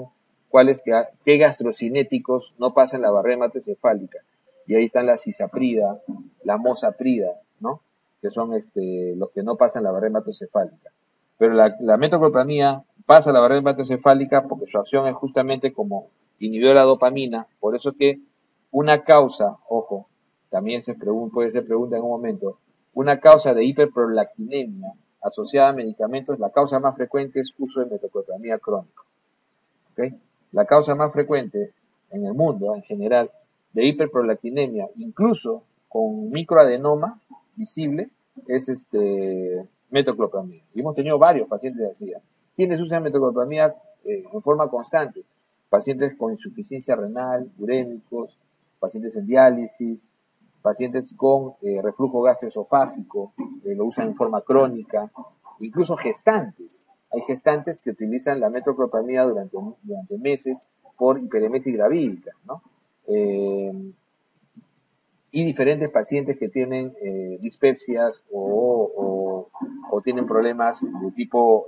¿Qué gastrocinéticos no pasan la barrera hematoencefálica? Y ahí están la cisaprida, la mosaprida, ¿no? Que son los que no pasan la barrera hematoencefálica. Pero la metoclopramida pasa la barrera hematoencefálica porque su acción es justamente como inhibidor de la dopamina, por eso que una causa, ojo, también puede ser pregunta en un momento, una causa de hiperprolactinemia asociada a medicamentos, la causa más frecuente es uso de metoclopramida crónico. ¿Okay? La causa más frecuente en el mundo, en general, de hiperprolactinemia, incluso con microadenoma visible, es metoclopramida. Y hemos tenido varios pacientes así. ¿Quiénes usan metoclopramida en forma constante? Pacientes con insuficiencia renal, urémicos, pacientes en diálisis, pacientes con reflujo gastroesofágico, lo usan en forma crónica, incluso gestantes. Hay gestantes que utilizan la metoclopramida durante meses por hiperemesis gravídica, ¿no? Y diferentes pacientes que tienen dispepsias o tienen problemas de tipo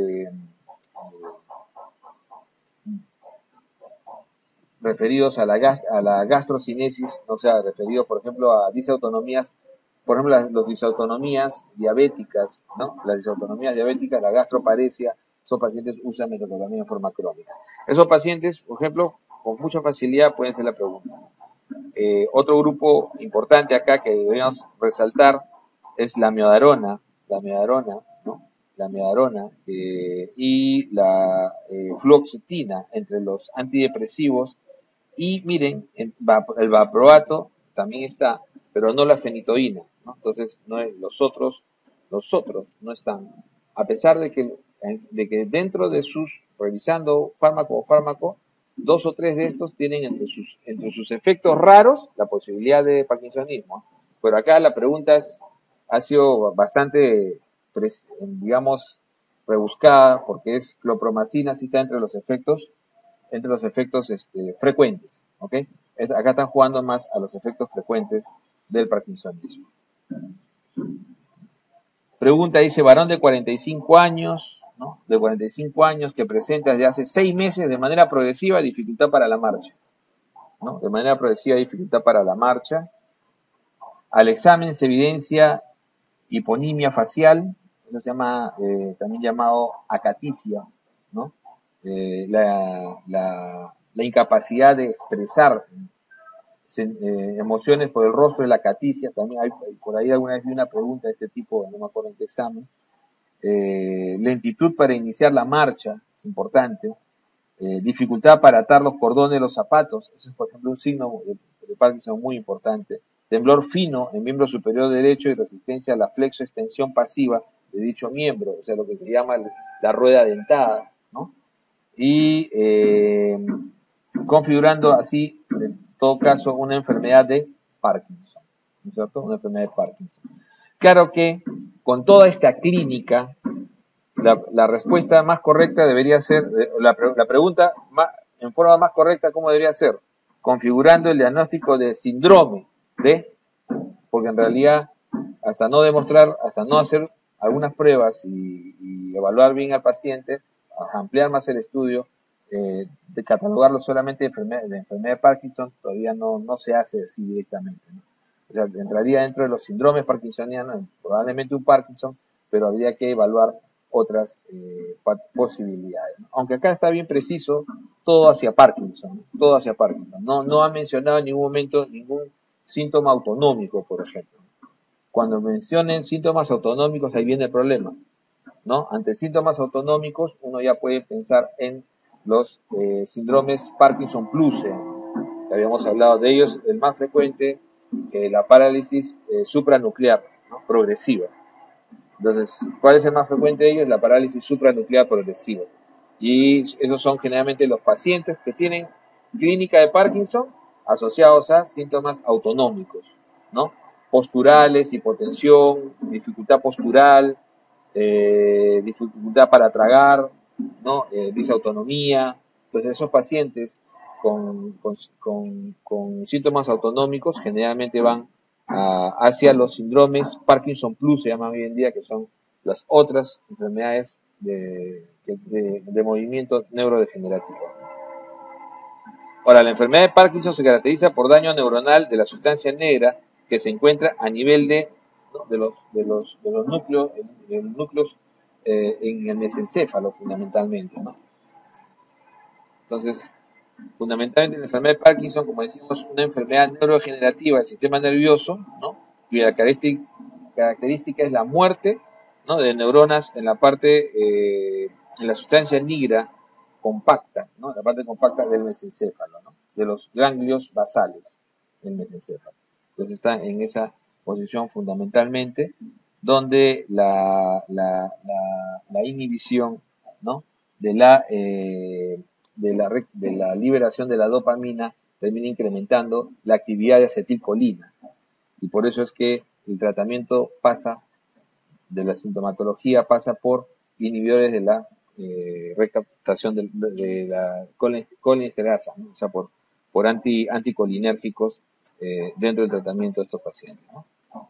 referidos a la gastrocinesis, o sea, referidos, por ejemplo, a disautonomías, por ejemplo, las disautonomías diabéticas, ¿no? Las disautonomías diabéticas, la gastroparesia, esos pacientes usan metoclopramida en forma crónica. Esos pacientes, por ejemplo, con mucha facilidad pueden ser la pregunta. Otro grupo importante acá que debemos resaltar es la miodarona, ¿no? La miodarona y la fluoxetina entre los antidepresivos. Y miren, el valproato también está, pero no la fenitoína, ¿no? Entonces, los otros no están. A pesar de que dentro de revisando fármaco o fármaco, 2 o 3 de estos tienen entre sus efectos raros la posibilidad de parkinsonismo. Pero acá la pregunta ha sido bastante, digamos, rebuscada, porque es clopromacina, sí está entre los efectos frecuentes, ¿ok? Acá están jugando más a los efectos frecuentes del parkinsonismo. Pregunta, dice, varón de 45 años, ¿no? De 45 años que presenta desde hace 6 meses de manera progresiva dificultad para la marcha, ¿no? De manera progresiva dificultad para la marcha. Al examen se evidencia hiponimia facial, eso se llama, también llamado acaticia, ¿no? La incapacidad de expresar emociones por el rostro de la acaticia, también por ahí alguna vez vi una pregunta de este tipo, no me acuerdo en qué examen. Lentitud para iniciar la marcha, es importante. Dificultad para atar los cordones de los zapatos, eso es por ejemplo un signo de Parkinson muy importante. Temblor fino en miembro superior derecho y resistencia a la flexo-extensión pasiva de dicho miembro, o sea, lo que se llama la rueda dentada, ¿no? Y configurando así, en todo caso, una enfermedad de Parkinson, ¿no es cierto? Una enfermedad de Parkinson. Claro que con toda esta clínica, la respuesta más correcta debería ser, la pregunta en forma más correcta, ¿cómo debería ser? Configurando el diagnóstico de síndrome porque en realidad, hasta no demostrar, hasta no hacer algunas pruebas y evaluar bien al paciente, ampliar más el estudio, de catalogarlo solamente de enfermedad de Parkinson, todavía no se hace así directamente, ¿no? O sea, entraría dentro de los síndromes parkinsonianos, probablemente un Parkinson, pero habría que evaluar otras posibilidades, ¿no? Aunque acá está bien preciso, todo hacia Parkinson, ¿no? Todo hacia Parkinson. No ha mencionado en ningún momento ningún síntoma autonómico, por ejemplo. Cuando mencionen síntomas autonómicos, ahí viene el problema, ¿no? Ante síntomas autonómicos, uno ya puede pensar en los síndromes Parkinson Plus, que habíamos hablado de ellos, el más frecuente, la parálisis supranuclear, ¿no? Progresiva. Entonces, ¿cuál es el más frecuente de ellos? La parálisis supranuclear progresiva. Y esos son generalmente los pacientes que tienen clínica de Parkinson asociados a síntomas autonómicos, ¿no? Posturales, hipotensión, dificultad postural, dificultad para tragar, ¿no? Disautonomía. Entonces, esos pacientes con síntomas autonómicos generalmente van hacia los síndromes Parkinson Plus, se llaman hoy en día, que son las otras enfermedades de movimiento neurodegenerativo. Ahora, la enfermedad de Parkinson se caracteriza por daño neuronal de la sustancia negra que se encuentra a nivel ¿no? de los núcleos, en el mesencéfalo, fundamentalmente, ¿no? Entonces, fundamentalmente la enfermedad de Parkinson, como decimos, una enfermedad neurodegenerativa del sistema nervioso, ¿no? Cuya característica es la muerte, ¿no? De neuronas en la parte, en la sustancia negra compacta, ¿no? La parte compacta del mesencéfalo, ¿no? De los ganglios basales del mesencéfalo. Entonces está en esa posición fundamentalmente, donde la inhibición, ¿no? de la liberación de la dopamina termina incrementando la actividad de acetilcolina. Y por eso es que el tratamiento de la sintomatología pasa por inhibidores de la recaptación de la colinesterasa, ¿no? O sea, por anticolinérgicos dentro del tratamiento de estos pacientes, ¿no?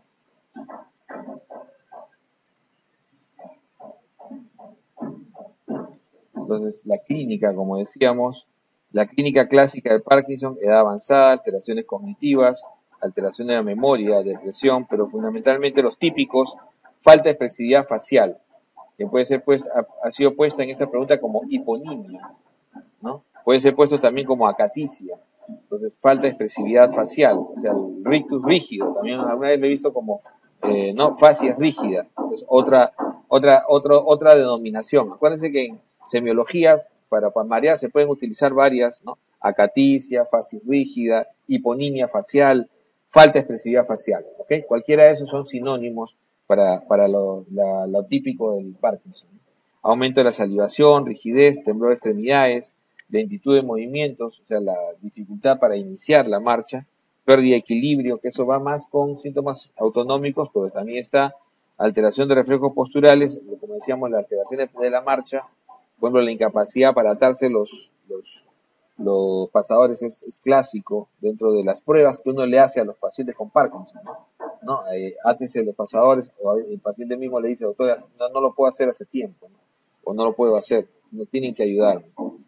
Entonces, la clínica, como decíamos, la clínica clásica de Parkinson, edad avanzada, alteraciones cognitivas, alteración de la memoria, depresión, pero fundamentalmente los típicos, falta de expresividad facial, que puede ser ha sido puesta en esta pregunta como hiponimia, ¿no? Puede ser puesto también como acaticia, entonces falta de expresividad facial, o sea, el rictus rígido, también alguna vez lo he visto como, no, facies rígida, es otra denominación. Acuérdense que en semiologías, para marear, se pueden utilizar varias, ¿no? Acaticia, facies rígida, hiponimia facial, falta de expresividad facial, ¿ok? Cualquiera de esos son sinónimos para lo típico del Parkinson. Aumento de la salivación, rigidez, temblor de extremidades, lentitud de movimientos, o sea, la dificultad para iniciar la marcha, pérdida de equilibrio, que eso va más con síntomas autonómicos, pero también está alteración de reflejos posturales, como decíamos, las alteraciones de la marcha, por ejemplo, la incapacidad para atarse los pasadores es clásico dentro de las pruebas que uno le hace a los pacientes con Parkinson, ¿no? Átense los pasadores, o el paciente mismo le dice, doctor, no lo puedo hacer hace tiempo, ¿no? O no lo puedo hacer, no tienen que ayudarme.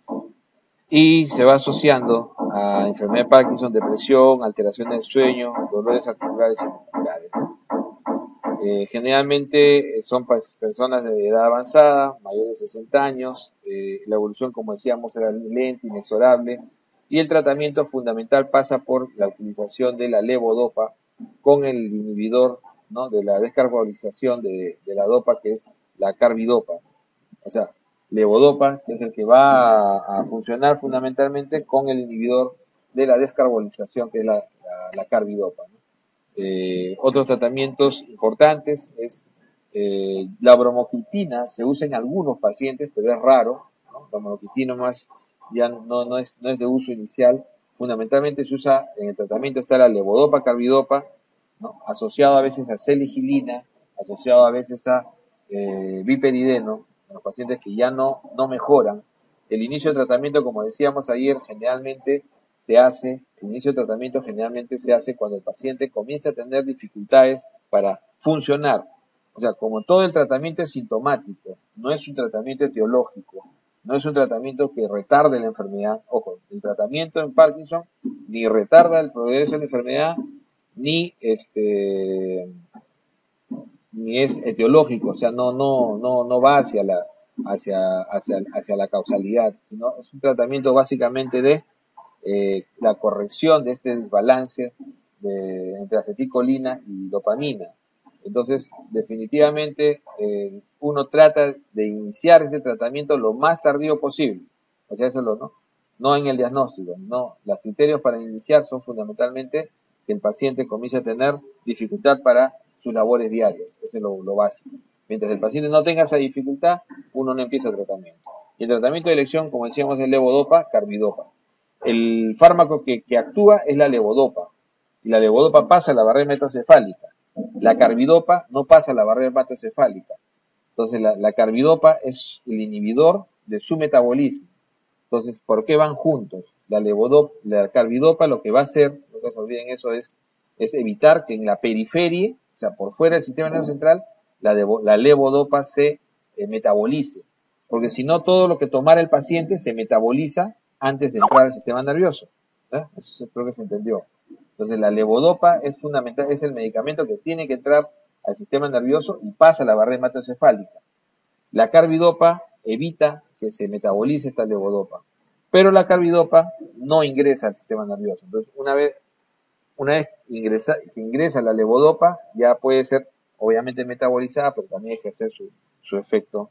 Y se va asociando a enfermedad de Parkinson, depresión, alteración del sueño, dolores articulares y musculares. Generalmente son personas de edad avanzada, mayores de 60 años, la evolución, como decíamos, era lenta, inexorable, y el tratamiento fundamental pasa por la utilización de la levodopa con el inhibidor, ¿no? de la descarbonización de la dopa, que es la carbidopa. O sea, levodopa, que es el que va a funcionar fundamentalmente con el inhibidor de la descarbonización, que es la carbidopa, ¿no? Otros tratamientos importantes es la bromocriptina, se usa en algunos pacientes, pero es raro, ¿no? La bromocriptina más ya no es de uso inicial, fundamentalmente se usa en el tratamiento, está la levodopa, carbidopa, ¿no? Asociado a veces a celigilina, asociado a veces a viperideno, en los pacientes que ya no mejoran. El inicio del tratamiento, como decíamos ayer, generalmente el inicio del tratamiento generalmente se hace cuando el paciente comienza a tener dificultades para funcionar. O sea, como todo el tratamiento es sintomático, no es un tratamiento etiológico, no es un tratamiento que retarde la enfermedad. Ojo, el tratamiento en Parkinson ni retarda el progreso de la enfermedad, ni ni es etiológico, o sea, no va hacia la causalidad, sino es un tratamiento básicamente de la corrección de este desbalance entre acetilcolina y dopamina. Entonces, definitivamente, uno trata de iniciar este tratamiento lo más tardío posible. O sea, eso no en el diagnóstico, no. Los criterios para iniciar son fundamentalmente que el paciente comience a tener dificultad para sus labores diarias. Eso es lo básico. Mientras el paciente no tenga esa dificultad, uno no empieza el tratamiento. Y el tratamiento de elección, como decíamos, es levodopa, carbidopa. El fármaco que actúa es la levodopa. Y la levodopa pasa a la barrera hematoencefálica. La carbidopa no pasa a la barrera hematoencefálica. Entonces, la carbidopa es el inhibidor de su metabolismo. Entonces, ¿por qué van juntos? La carbidopa lo que va a hacer, no se olviden eso, es evitar que en la periferia, o sea, por fuera del sistema nervioso central, la levodopa se metabolice. Porque si no, todo lo que tomara el paciente se metaboliza antes de entrar al sistema nervioso. Eso creo que se entendió. Entonces, la levodopa es fundamental, es el medicamento que tiene que entrar al sistema nervioso y pasa a la barrera hematoencefálica. La carbidopa evita que se metabolice esta levodopa, pero la carbidopa no ingresa al sistema nervioso. Entonces, una vez que ingresa la levodopa, ya puede ser obviamente metabolizada, pero también ejercer su efecto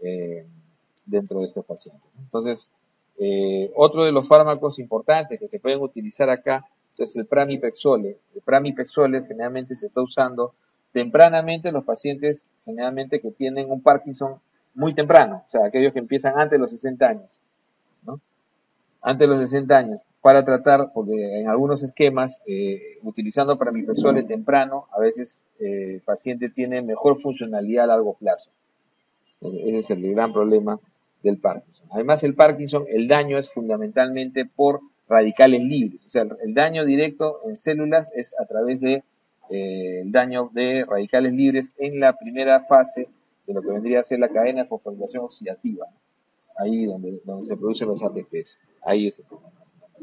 dentro de estos pacientes. Entonces, otro de los fármacos importantes que se pueden utilizar acá es el pramipexole. El pramipexole generalmente se está usando tempranamente en los pacientes generalmente que tienen un Parkinson muy temprano, o sea, aquellos que empiezan antes de los 60 años, ¿no? Antes de los 60 años, para tratar, porque en algunos esquemas, utilizando pramipexole temprano, a veces el paciente tiene mejor funcionalidad a largo plazo. Ese es el gran problema del Parkinson. Además, el Parkinson, el daño es fundamentalmente por radicales libres. O sea, el daño directo en células es a través de el daño de radicales libres en la primera fase de lo que vendría a ser la cadena de fosforilación oxidativa. Ahí donde se producen los ATPs. Ahí es el problema.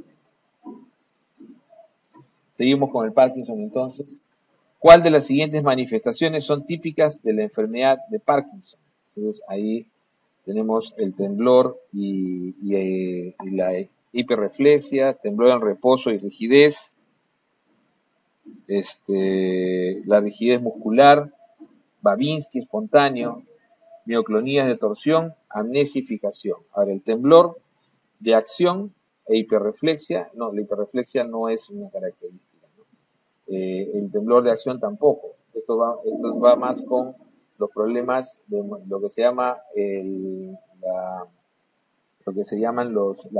Seguimos con el Parkinson entonces. ¿Cuál de las siguientes manifestaciones son típicas de la enfermedad de Parkinson? Entonces ahí tenemos el temblor y la hiperreflexia, temblor en reposo y rigidez, la rigidez muscular, Babinski espontáneo, mioclonías de torsión, amnesia y fijación. Ahora, el temblor de acción e hiperreflexia, no, la hiperreflexia no es una característica, ¿no? El temblor de acción tampoco. Esto va más con los problemas de lo que se llama lo que se llaman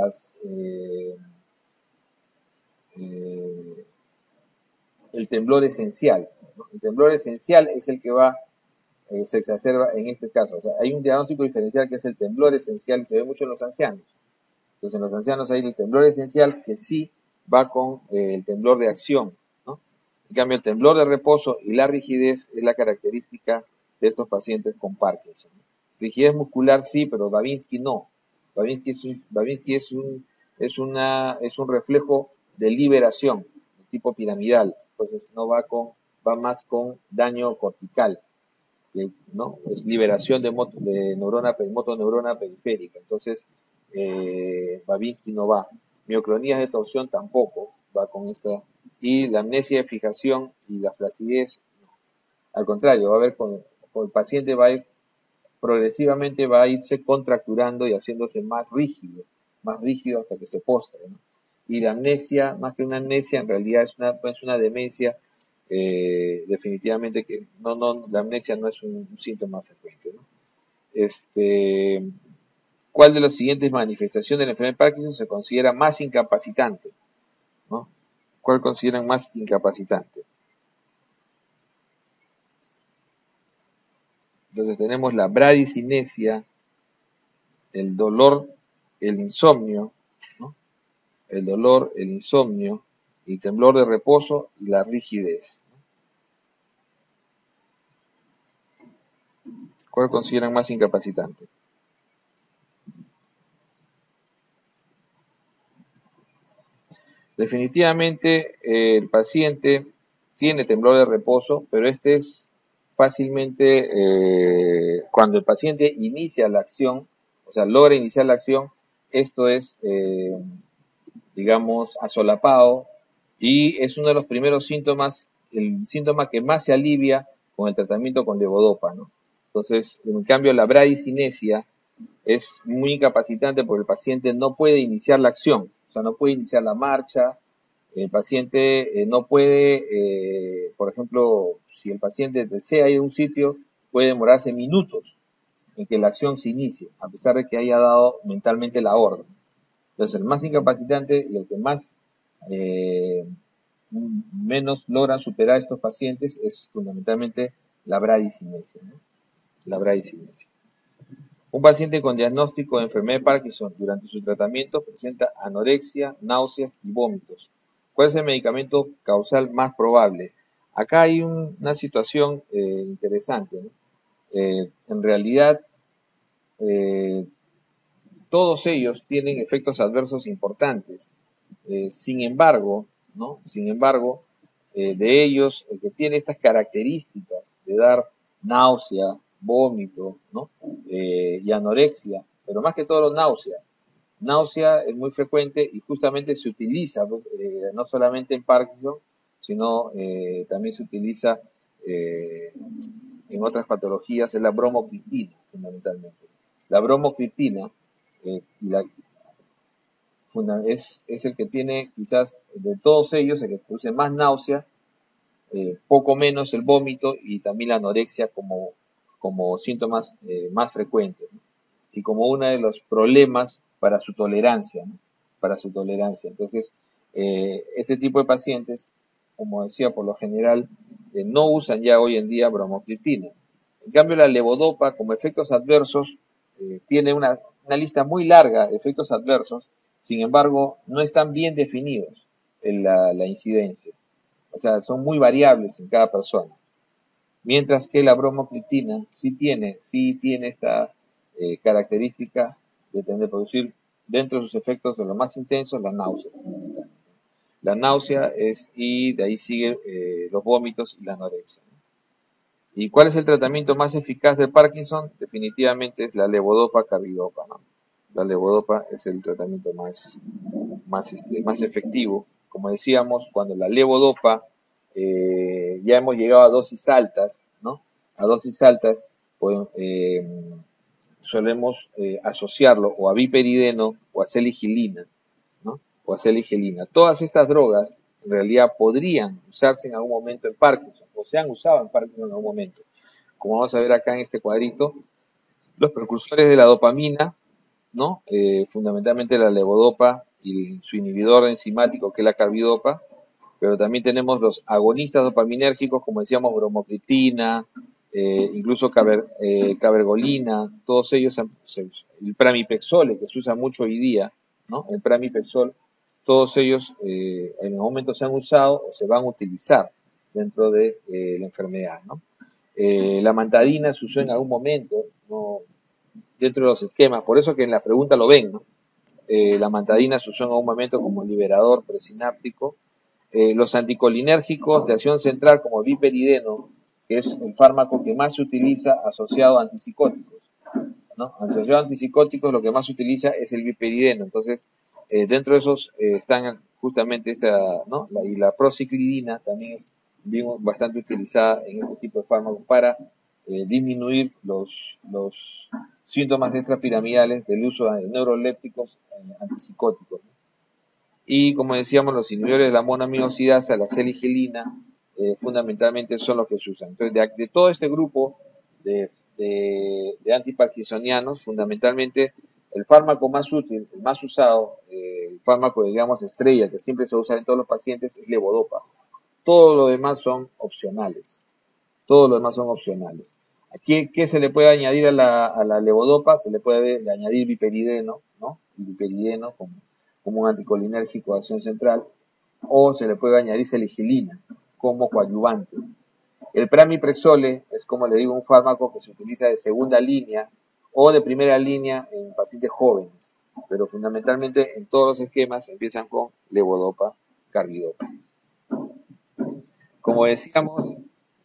el temblor esencial, ¿no? El temblor esencial es el que se exacerba en este caso. O sea, hay un diagnóstico diferencial que es el temblor esencial y se ve mucho en los ancianos. Entonces, en los ancianos hay el temblor esencial que sí va con el temblor de acción, ¿no? En cambio, el temblor de reposo y la rigidez es la característica de estos pacientes con Parkinson. Rigidez muscular sí, pero Babinski no. Babinski es un reflejo de liberación, de tipo piramidal. Entonces, va más con daño cortical, ¿no? Es liberación de motoneurona periférica. Entonces, Babinski no va. Mioclonías de torsión tampoco va con esta. Y la amnesia de fijación y la flacidez, no. Al contrario, va a ver con el paciente progresivamente va a irse contracturando y haciéndose más rígido hasta que se postre, ¿no? Y la amnesia, más que una amnesia, en realidad es una demencia, definitivamente que la amnesia no es un síntoma frecuente, ¿no? ¿Cuál de las siguientes manifestaciones de la enfermedad de Parkinson se considera más incapacitante, ¿no? ¿Cuál consideran más incapacitante? Entonces tenemos la bradicinesia, el dolor, el insomnio, ¿no? El dolor, el insomnio, el temblor de reposo y la rigidez. ¿Cuál consideran más incapacitante? Definitivamente el paciente tiene temblor de reposo, pero este es fácilmente cuando el paciente inicia la acción, o sea, logra iniciar la acción, esto es, digamos, asolapado y es uno de los primeros síntomas, el síntoma que más se alivia con el tratamiento con levodopa, ¿no? Entonces, en cambio, la bradicinesia es muy incapacitante porque el paciente no puede iniciar la acción, o sea, no puede iniciar la marcha, el paciente no puede, por ejemplo, si el paciente desea ir a un sitio, puede demorarse minutos en que la acción se inicie, a pesar de que haya dado mentalmente la orden. Entonces, el más incapacitante y el que más menos logran superar estos pacientes es fundamentalmente la bradicinesia, ¿no? La bradicinesia. Un paciente con diagnóstico de enfermedad de Parkinson durante su tratamiento presenta anorexia, náuseas y vómitos. ¿Cuál es el medicamento causal más probable? Acá hay una situación interesante, ¿no? En realidad, eh, todos ellos tienen efectos adversos importantes. Sin embargo, ¿no? Sin embargo, de ellos, el que tiene estas características de dar náusea, vómito, ¿no? Y anorexia, pero más que todo náusea. Náusea es muy frecuente y justamente se utiliza, pues, no solamente en Parkinson, sino también se utiliza en otras patologías, es la bromocriptina, fundamentalmente. La bromocriptina la es el que tiene quizás de todos ellos el que produce más náusea, poco menos el vómito y también la anorexia como síntomas más frecuentes, ¿no? Y como uno de los problemas para su tolerancia, ¿no? Para su tolerancia. Entonces, este tipo de pacientes, como decía, por lo general no usan ya hoy en día bromocriptina. En cambio, la levodopa, como efectos adversos, tiene una lista muy larga de efectos adversos, sin embargo, no están bien definidos en la incidencia. O sea, son muy variables en cada persona. Mientras que la bromocriptina sí tiene esta característica de tener de producir dentro de sus efectos de lo más intensos la náusea. La náusea y de ahí sigue los vómitos y la anorexia. ¿Y cuál es el tratamiento más eficaz del Parkinson? Definitivamente es la levodopa carbidopa, ¿no? La levodopa es el tratamiento más efectivo. Como decíamos, cuando la levodopa ya hemos llegado a dosis altas, ¿no? A dosis altas, pues, solemos asociarlo o a viperideno o a celigilina, ¿no? O a celigilina. Todas estas drogas en realidad podrían usarse en algún momento en Parkinson, o se han usado en Parkinson en algún momento. Como vamos a ver acá en este cuadrito, los precursores de la dopamina, ¿no? Fundamentalmente la levodopa y su inhibidor enzimático que es la carbidopa, pero también tenemos los agonistas dopaminérgicos, como decíamos, bromocriptina, incluso cabergolina, todos ellos, el pramipexole, que se usa mucho hoy día, ¿no? El pramipexol, todos ellos en el momento se han usado o se van a utilizar dentro de la enfermedad, ¿no? La mantadina se usó en algún momento, ¿no? Dentro de los esquemas, por eso que en la pregunta lo ven, ¿no? La mantadina se usó en algún momento como liberador presináptico. Los anticolinérgicos de acción central como el viperideno, que es el fármaco que más se utiliza asociado a antipsicóticos, ¿no? Asociado a antipsicóticos lo que más se utiliza es el viperideno. Entonces, dentro de esos están justamente ¿no? Y la prociclidina también es bastante utilizada en este tipo de fármacos para disminuir los síntomas extrapiramidales del uso de neurolépticos antipsicóticos, ¿no? Y como decíamos, los inhibidores de la monoaminoxidasa, la celigilina, fundamentalmente son los que se usan. Entonces, de todo este grupo de antiparkinsonianos, fundamentalmente el fármaco más útil, el más usado, el fármaco, digamos, estrella, que siempre se usa en todos los pacientes, es levodopa. Todo lo demás son opcionales. Todos los demás son opcionales. Aquí, ¿qué se le puede añadir a la levodopa? Se le puede añadir viperideno, ¿no? El viperideno como un anticolinérgico de acción central, o se le puede añadir celigilina como coadyuvante. El pramiprexole es, como le digo, un fármaco que se utiliza de segunda línea o de primera línea en pacientes jóvenes, pero fundamentalmente en todos los esquemas empiezan con levodopa, carbidopa. Como decíamos,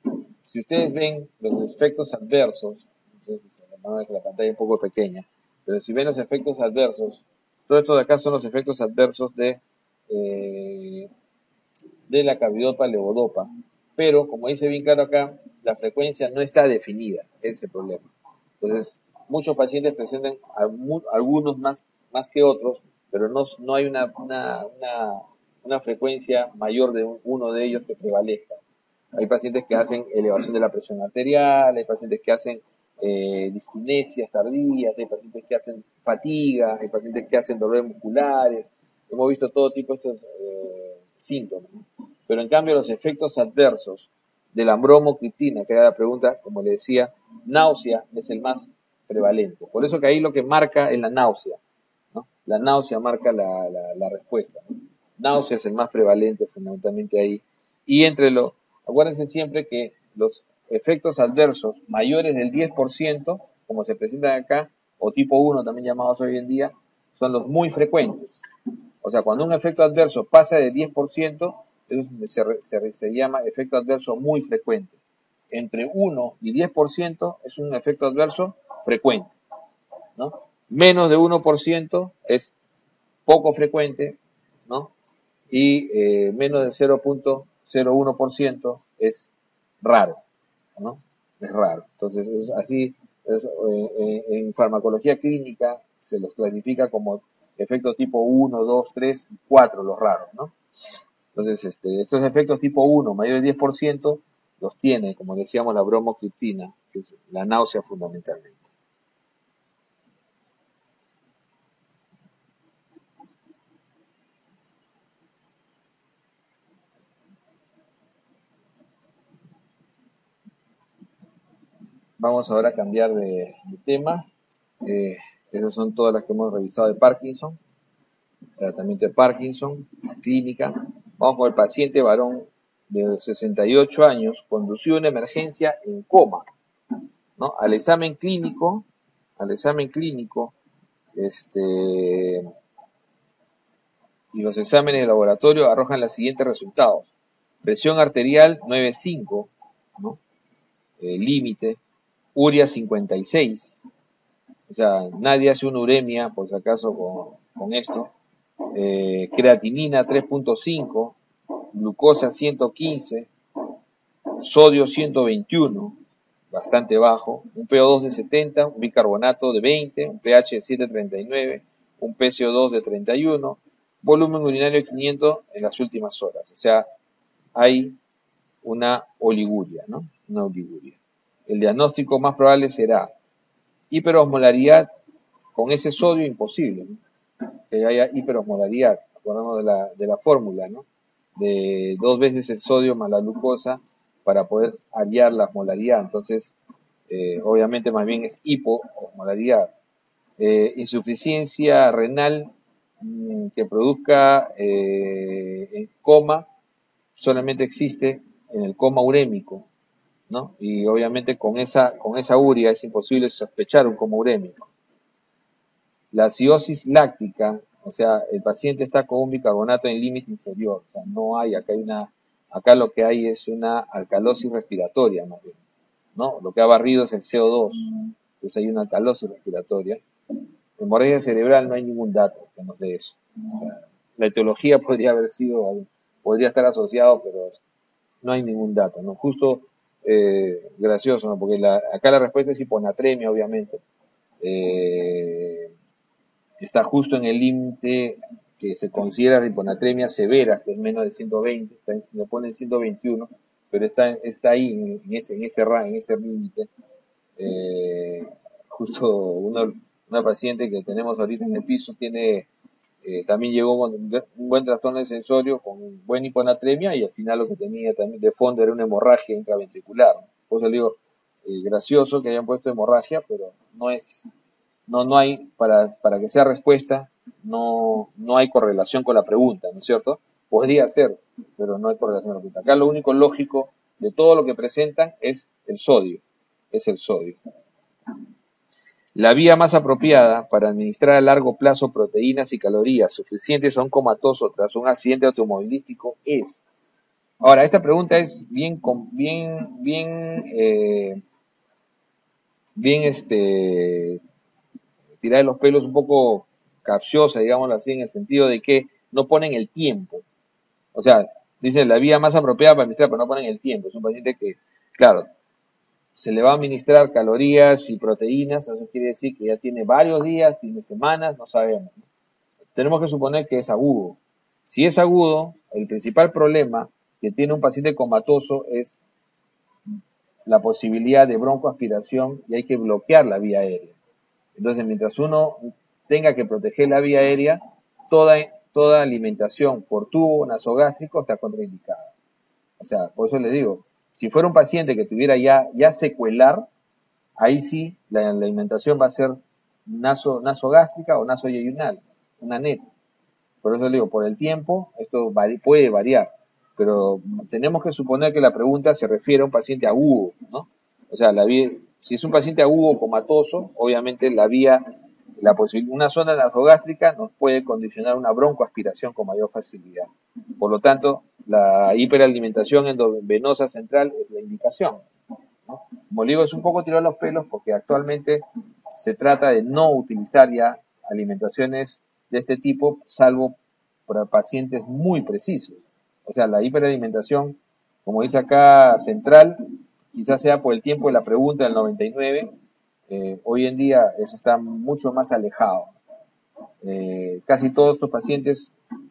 si ustedes ven los efectos adversos, entonces la pantalla es un poco pequeña, pero si ven los efectos adversos, todo esto de acá son los efectos adversos de la carbidopa levodopa. Pero, como dice bien claro acá, la frecuencia no está definida, ese es el problema. Entonces, muchos pacientes presentan algunos más que otros, pero no hay una frecuencia mayor de uno de ellos que prevalezca. Hay pacientes que hacen elevación de la presión arterial, hay pacientes que hacen diskinesias tardías, hay pacientes que hacen fatiga, hay pacientes que hacen dolores musculares. Hemos visto todo tipo de estos síntomas, ¿no? Pero en cambio los efectos adversos de la bromocriptina, que era la pregunta, como le decía, náusea es el más prevalente. Por eso que ahí lo que marca es la náusea, ¿no? La náusea marca la respuesta, ¿no? Náusea es el más prevalente fundamentalmente ahí. Y acuérdense siempre que los efectos adversos mayores del 10%, como se presentan acá, o tipo 1 también llamados hoy en día, son los muy frecuentes. O sea, cuando un efecto adverso pasa de 10%, entonces se llama efecto adverso muy frecuente. Entre 1 y 10% es un efecto adverso frecuente, ¿no? Menos de 1% es poco frecuente, ¿no? Y menos de 0.01% es raro, ¿no? Es raro. Entonces, en farmacología clínica se los clasifica como efectos tipo 1, 2, 3 y 4, los raros, ¿no? Entonces, estos efectos tipo 1, mayor del 10%, los tiene, como decíamos, la bromocriptina, que es la náusea fundamentalmente. Vamos ahora a cambiar de tema. Esas son todas las que hemos revisado de Parkinson. Tratamiento de Parkinson, clínica. Vamos con el paciente varón de 68 años, conducido a una emergencia en coma, ¿no? Al examen clínico, y los exámenes de laboratorio arrojan los siguientes resultados. Presión arterial 9,5, ¿no? Límite. Urea 56. O sea, nadie hace una uremia, por si acaso, con esto. Creatinina 3,5, glucosa 115, sodio 121, bastante bajo, un PO2 de 70, un bicarbonato de 20, un pH de 7,39, un PCO2 de 31, volumen urinario de 500 en las últimas horas. O sea, hay una oliguria, ¿no? Una oliguria. El diagnóstico más probable será hiperosmolaridad con ese sodio, imposible, ¿no? Que haya hiperosmolaridad. Acordamos de la fórmula, ¿no? De 2 veces el sodio más la glucosa para poder hallar la osmolaridad. Entonces, obviamente más bien es hipoosmolaridad. Insuficiencia renal que produzca en coma solamente existe en el coma urémico, ¿no? Y obviamente con esa urea es imposible sospechar un coma urémico. La acidosis láctica, o sea, el paciente está con un bicarbonato en límite inferior, o sea, no hay, acá lo que hay es una alcalosis respiratoria, más bien, ¿no? Lo que ha barrido es el CO2, entonces hay una alcalosis respiratoria. Hemorragia cerebral no hay ningún dato que nos dé eso. O sea, la etiología podría estar asociado, pero no hay ningún dato, ¿no? Justo gracioso, ¿no? Porque acá la respuesta es hiponatremia, obviamente. Está justo en el límite que se considera la hiponatremia severa, que es menos de 120, lo pone en 121, pero está ahí en ese límite. Justo una paciente que tenemos ahorita en el piso también llegó con un buen trastorno de sensorio, con buena hiponatremia, y al final lo que tenía también de fondo era una hemorragia intraventricular. Por eso le digo, gracioso que hayan puesto hemorragia, pero no hay, para que sea respuesta, no hay correlación con la pregunta, ¿no es cierto? Podría ser, pero no hay correlación con la pregunta. Acá lo único lógico de todo lo que presentan es el sodio. La vía más apropiada para administrar a largo plazo proteínas y calorías suficientes a un comatoso tras un accidente automovilístico es Ahora, esta pregunta es bien, tirada de los pelos, un poco capciosa, digámoslo así, en el sentido de que no ponen el tiempo. O sea, dicen la vía más apropiada para administrar, pero no ponen el tiempo. Es un paciente que, claro, se le va a administrar calorías y proteínas, eso quiere decir que ya tiene varios días, tiene semanas, no sabemos. Tenemos que suponer que es agudo. Si es agudo, el principal problema que tiene un paciente comatoso es la posibilidad de broncoaspiración y hay que bloquear la vía aérea. Entonces, mientras uno tenga que proteger la vía aérea, toda alimentación por tubo nasogástrico está contraindicada. O sea, por eso les digo, si fuera un paciente que tuviera ya secuelar, ahí sí la alimentación va a ser nasogástrica o nasoyeyunal, una NET. Por eso le digo, por el tiempo, esto puede variar, pero tenemos que suponer que la pregunta se refiere a un paciente agudo, ¿no? O sea, si es un paciente agudo comatoso, obviamente una zona nasogástrica nos puede condicionar una broncoaspiración con mayor facilidad. Por lo tanto, la hiperalimentación endovenosa central es la indicación, ¿no? Como digo, es un poco tirar los pelos porque actualmente se trata de no utilizar ya alimentaciones de este tipo, salvo para pacientes muy precisos. O sea, la hiperalimentación, como dice acá, central, quizás sea por el tiempo de la pregunta del 99, hoy en día eso está mucho más alejado. Casi todos estos pacientes,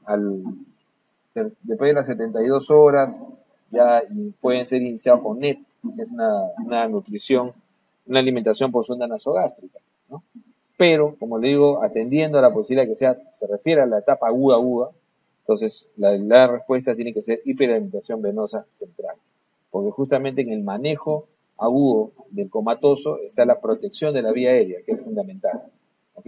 después de las 72 horas, ya pueden ser iniciados con NET, que es una nutrición, una alimentación por sonda nasogástrica, ¿no? Pero, como le digo, atendiendo a la posibilidad de que se refiere a la etapa aguda, entonces la respuesta tiene que ser hiperalimentación venosa central, porque justamente en el manejo agudo del comatoso está la protección de la vía aérea, que es fundamental, ¿ok?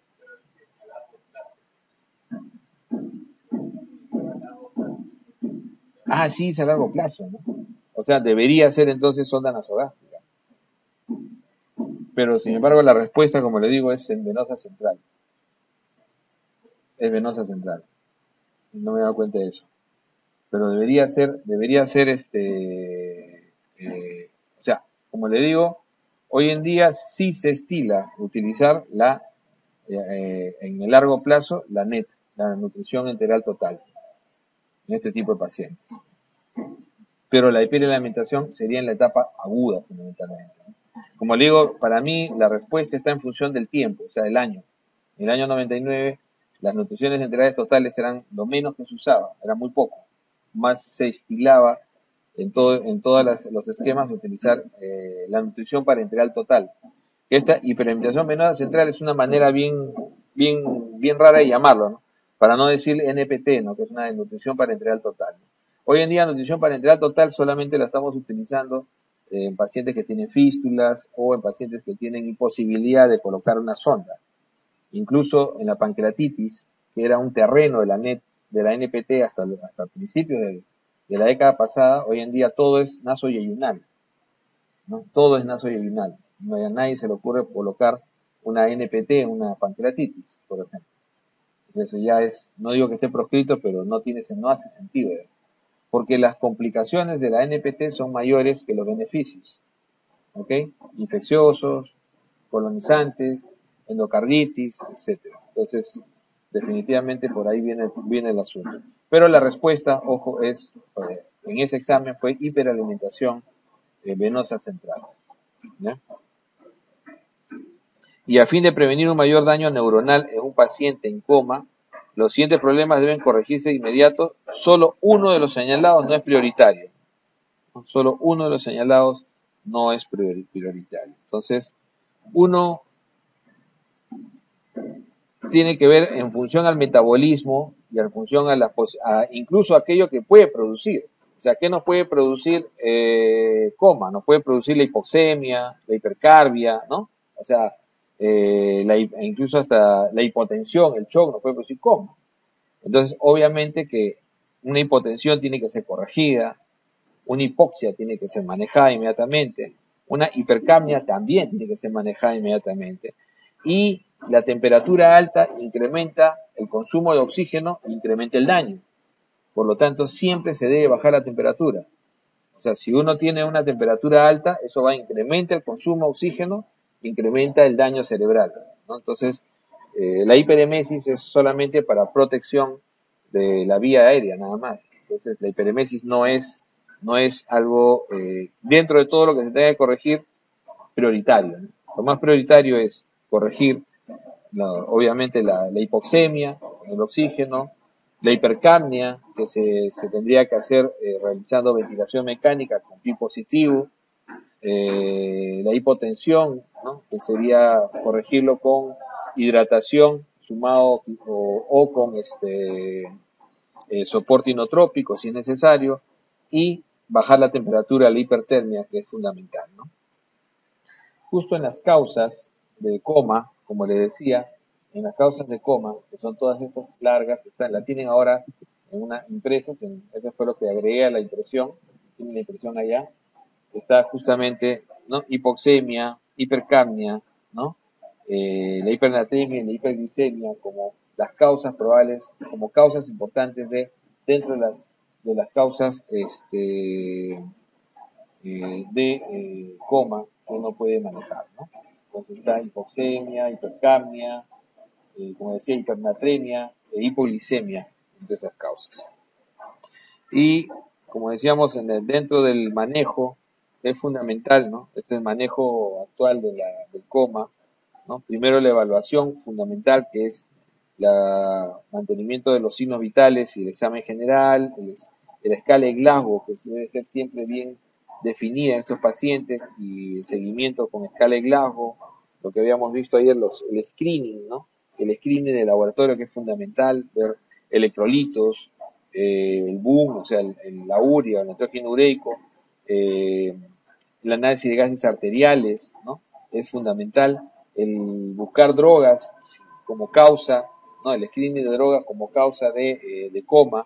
Ah, sí, es a largo plazo, ¿no? O sea, debería ser entonces sonda nasogástrica. Pero sin embargo la respuesta, como le digo, es en venosa central. Es venosa central. No me he dado cuenta de eso. Pero debería ser o sea, como le digo, hoy en día sí se estila utilizar en el largo plazo la NET, la nutrición enteral total, en este tipo de pacientes. Pero la hiperalimentación sería en la etapa aguda fundamentalmente, ¿no? Como le digo, para mí la respuesta está en función del tiempo, o sea, del año. En el año 99 las nutriciones enterales totales eran lo menos que se usaba, era muy poco. Más se estilaba en todos los esquemas de utilizar la nutrición parenteral total. Esta hiperalimentación venosa central es una manera bien rara de llamarlo, ¿no? Para no decir NPT, ¿no? Que es una nutrición parenteral total. Hoy en día, nutrición parenteral total solamente la estamos utilizando en pacientes que tienen fístulas o en pacientes que tienen imposibilidad de colocar una sonda. Incluso en la pancreatitis, que era un terreno de la NPT hasta principios de la década pasada, hoy en día todo es nasoyeyunal, ¿no? Todo es nasoyeyunal. No, a nadie se le ocurre colocar una NPT en una pancreatitis, por ejemplo. Eso ya es, no digo que esté proscrito, pero no hace sentido, ¿eh? Porque las complicaciones de la NPT son mayores que los beneficios, ¿ok? Infecciosos, colonizantes, endocarditis, etcétera. Entonces, definitivamente por ahí viene el asunto. Pero la respuesta, ojo, en ese examen fue hiperalimentación venosa central, ¿ya? Y a fin de prevenir un mayor daño neuronal en un paciente en coma, los siguientes problemas deben corregirse de inmediato. Solo uno de los señalados no es prioritario. Solo uno de los señalados no es prioritario. Entonces, uno tiene que ver en función al metabolismo y en función incluso aquello que puede producir. O sea, ¿qué nos puede producir coma? Nos puede producir la hipoxemia, la hipercarbia, ¿no? O sea, incluso hasta la hipotensión, el shock nos puede producir coma. Entonces, obviamente que una hipotensión tiene que ser corregida, una hipoxia tiene que ser manejada inmediatamente, una hipercapnia también tiene que ser manejada inmediatamente, y la temperatura alta incrementa el consumo de oxígeno e incrementa el daño. Por lo tanto, siempre se debe bajar la temperatura. O sea, si uno tiene una temperatura alta, eso va a incrementar el consumo de oxígeno, incrementa el daño cerebral, ¿no? Entonces, la hiperemesis es solamente para protección de la vía aérea, nada más. Entonces, la hiperemesis no es algo, dentro de todo lo que se tenga que corregir, prioritario, ¿no? Lo más prioritario es corregir, obviamente, la hipoxemia, el oxígeno, la hipercapnia, que se tendría que hacer realizando ventilación mecánica con PI positivo, la hipotensión, ¿no? Que sería corregirlo con hidratación sumado o con soporte inotrópico si es necesario, y bajar la temperatura, la hipertermia, que es fundamental, ¿no? Justo en las causas de coma, como le decía, en las causas de coma, que son todas estas largas, que la tienen ahora en una impresas, eso fue lo que agregué a la impresión, tienen la impresión allá, está justamente, ¿no? Hipoxemia, hipercapnia, ¿no? La hipernatremia y la hiperglicemia como las causas probables, como causas importantes dentro de las causas coma que uno puede manejar, ¿no? Entonces está hipoxemia, hipercapnia, como decía, hipernatremia e hipoglicemia, entre esas causas. Y como decíamos, dentro del manejo es fundamental, ¿no? Este es el manejo actual del coma, ¿no? Primero la evaluación fundamental, que es el mantenimiento de los signos vitales y el examen general, la escala de Glasgow, que debe ser siempre bien definida en estos pacientes, y el seguimiento con escala de Glasgow, lo que habíamos visto ayer, el screening, ¿no? El screening de laboratorio, que es fundamental, ver electrolitos, el BUN, o sea, la urea, el nitrógeno ureico, el análisis de gases arteriales, ¿no? Es fundamental. El buscar drogas como causa, ¿no? El screening de drogas como causa de coma.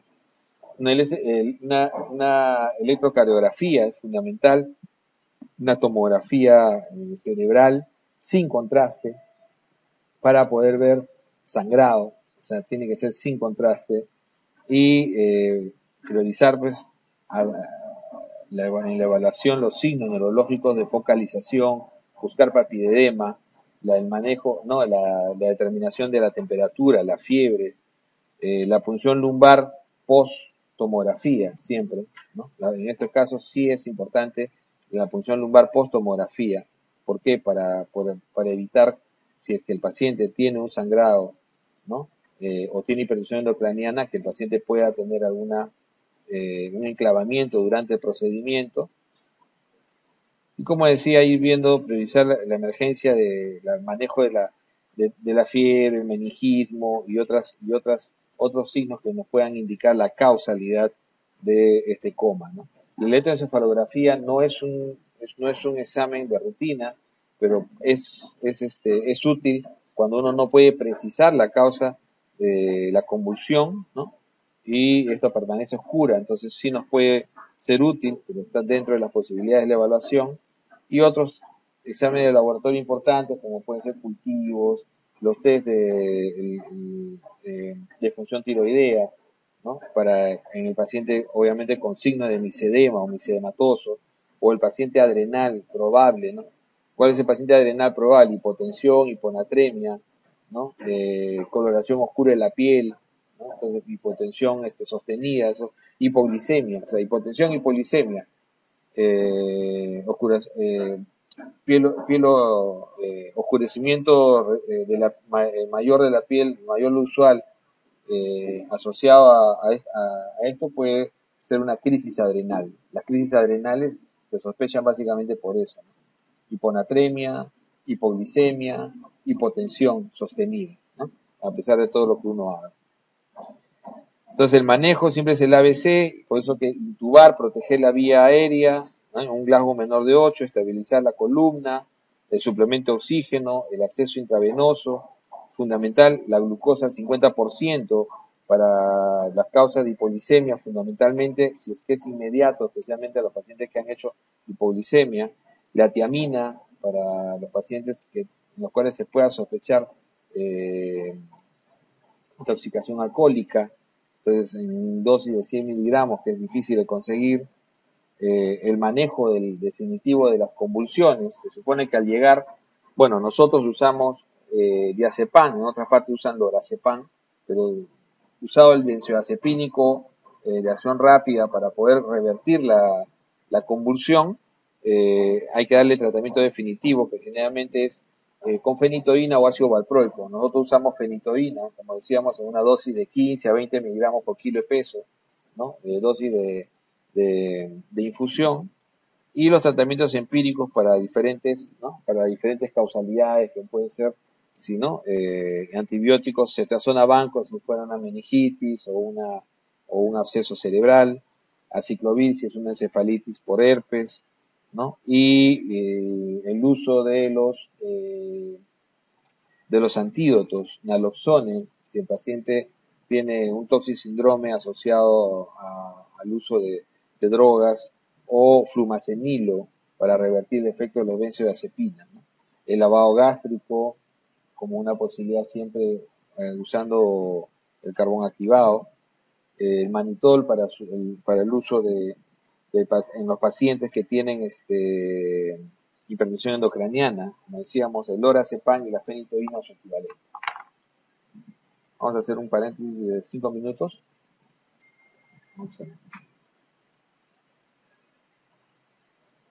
Una electrocardiografía es fundamental, una tomografía cerebral sin contraste para poder ver sangrado, o sea, tiene que ser sin contraste, y priorizar pues en la evaluación los signos neurológicos de focalización, buscar papilledema, el manejo, ¿no? la determinación de la temperatura, la fiebre, la punción lumbar post tomografía siempre, ¿no? En estos casos sí es importante la punción lumbar post tomografía. ¿Por qué? Para evitar, si es que el paciente tiene un sangrado, ¿no? O tiene hipertensión endocraniana, que el paciente pueda tener un enclavamiento durante el procedimiento. Y como decía, ir viendo, priorizar la emergencia del manejo de la fiebre, el meningismo y otros signos que nos puedan indicar la causalidad de este coma, ¿no? La electroencefalografía no es un examen de rutina, pero es útil cuando uno no puede precisar la causa de la convulsión, ¿no? Y esto permanece oscura, entonces sí nos puede ser útil, pero está dentro de las posibilidades de la evaluación. Y otros exámenes de laboratorio importantes, como pueden ser cultivos, los test de función tiroidea, ¿no? Para en el paciente, obviamente, con signos de misedema o misedematoso, o el paciente adrenal probable, ¿no? ¿Cuál es el paciente adrenal probable? Hipotensión, hiponatremia, ¿no? Coloración oscura de la piel, ¿no? Entonces, hipotensión sostenida, eso, hipoglicemia, o sea, hipotensión, hipoglicemia, oscurecimiento mayor de la piel, mayor lo usual, asociado a esto puede ser una crisis adrenal. Las crisis adrenales se sospechan básicamente por eso, ¿no? Hiponatremia, hipoglicemia, hipotensión sostenida, ¿no? A pesar de todo lo que uno haga. Entonces el manejo siempre es el ABC, por eso que intubar, proteger la vía aérea, ¿no? Un Glasgow menor de 8, estabilizar la columna, el suplemento de oxígeno, el acceso intravenoso, fundamental, la glucosa al 50% para las causas de hipoglicemia, fundamentalmente, si es que es inmediato, especialmente a los pacientes que han hecho hipoglicemia, la tiamina para los pacientes en los cuales se pueda sospechar intoxicación alcohólica. Entonces, en dosis de 100 miligramos, que es difícil de conseguir, el manejo del definitivo de las convulsiones, se supone que al llegar, bueno, nosotros usamos diazepam, en otras partes usan lorazepam, pero usado el benzodiazepínico de acción rápida para poder revertir la convulsión, hay que darle tratamiento definitivo, que generalmente es con fenitoína o ácido valproico. Nosotros usamos fenitoína, como decíamos, en una dosis de 15 a 20 miligramos por kilo de peso, ¿no? Dosis de infusión, y los tratamientos empíricos para diferentes, ¿no? Para diferentes causalidades, que puede ser, si no, antibióticos, cetrazona banco, si fuera una meningitis o un absceso cerebral, aciclovir si es una encefalitis por herpes, ¿no? Y el uso de los antídotos, naloxone, si el paciente tiene un toxisíndrome asociado al uso de drogas, o flumacenilo para revertir el efecto de los benzodiazepinas, ¿no? El lavado gástrico como una posibilidad siempre usando el carbón activado, el manitol para el uso en los pacientes que tienen hipertensión endocraniana, como decíamos, el lorazepam y la fenitoína o su equivalente. Vamos a hacer un paréntesis de 5 minutos. Vamos a ver.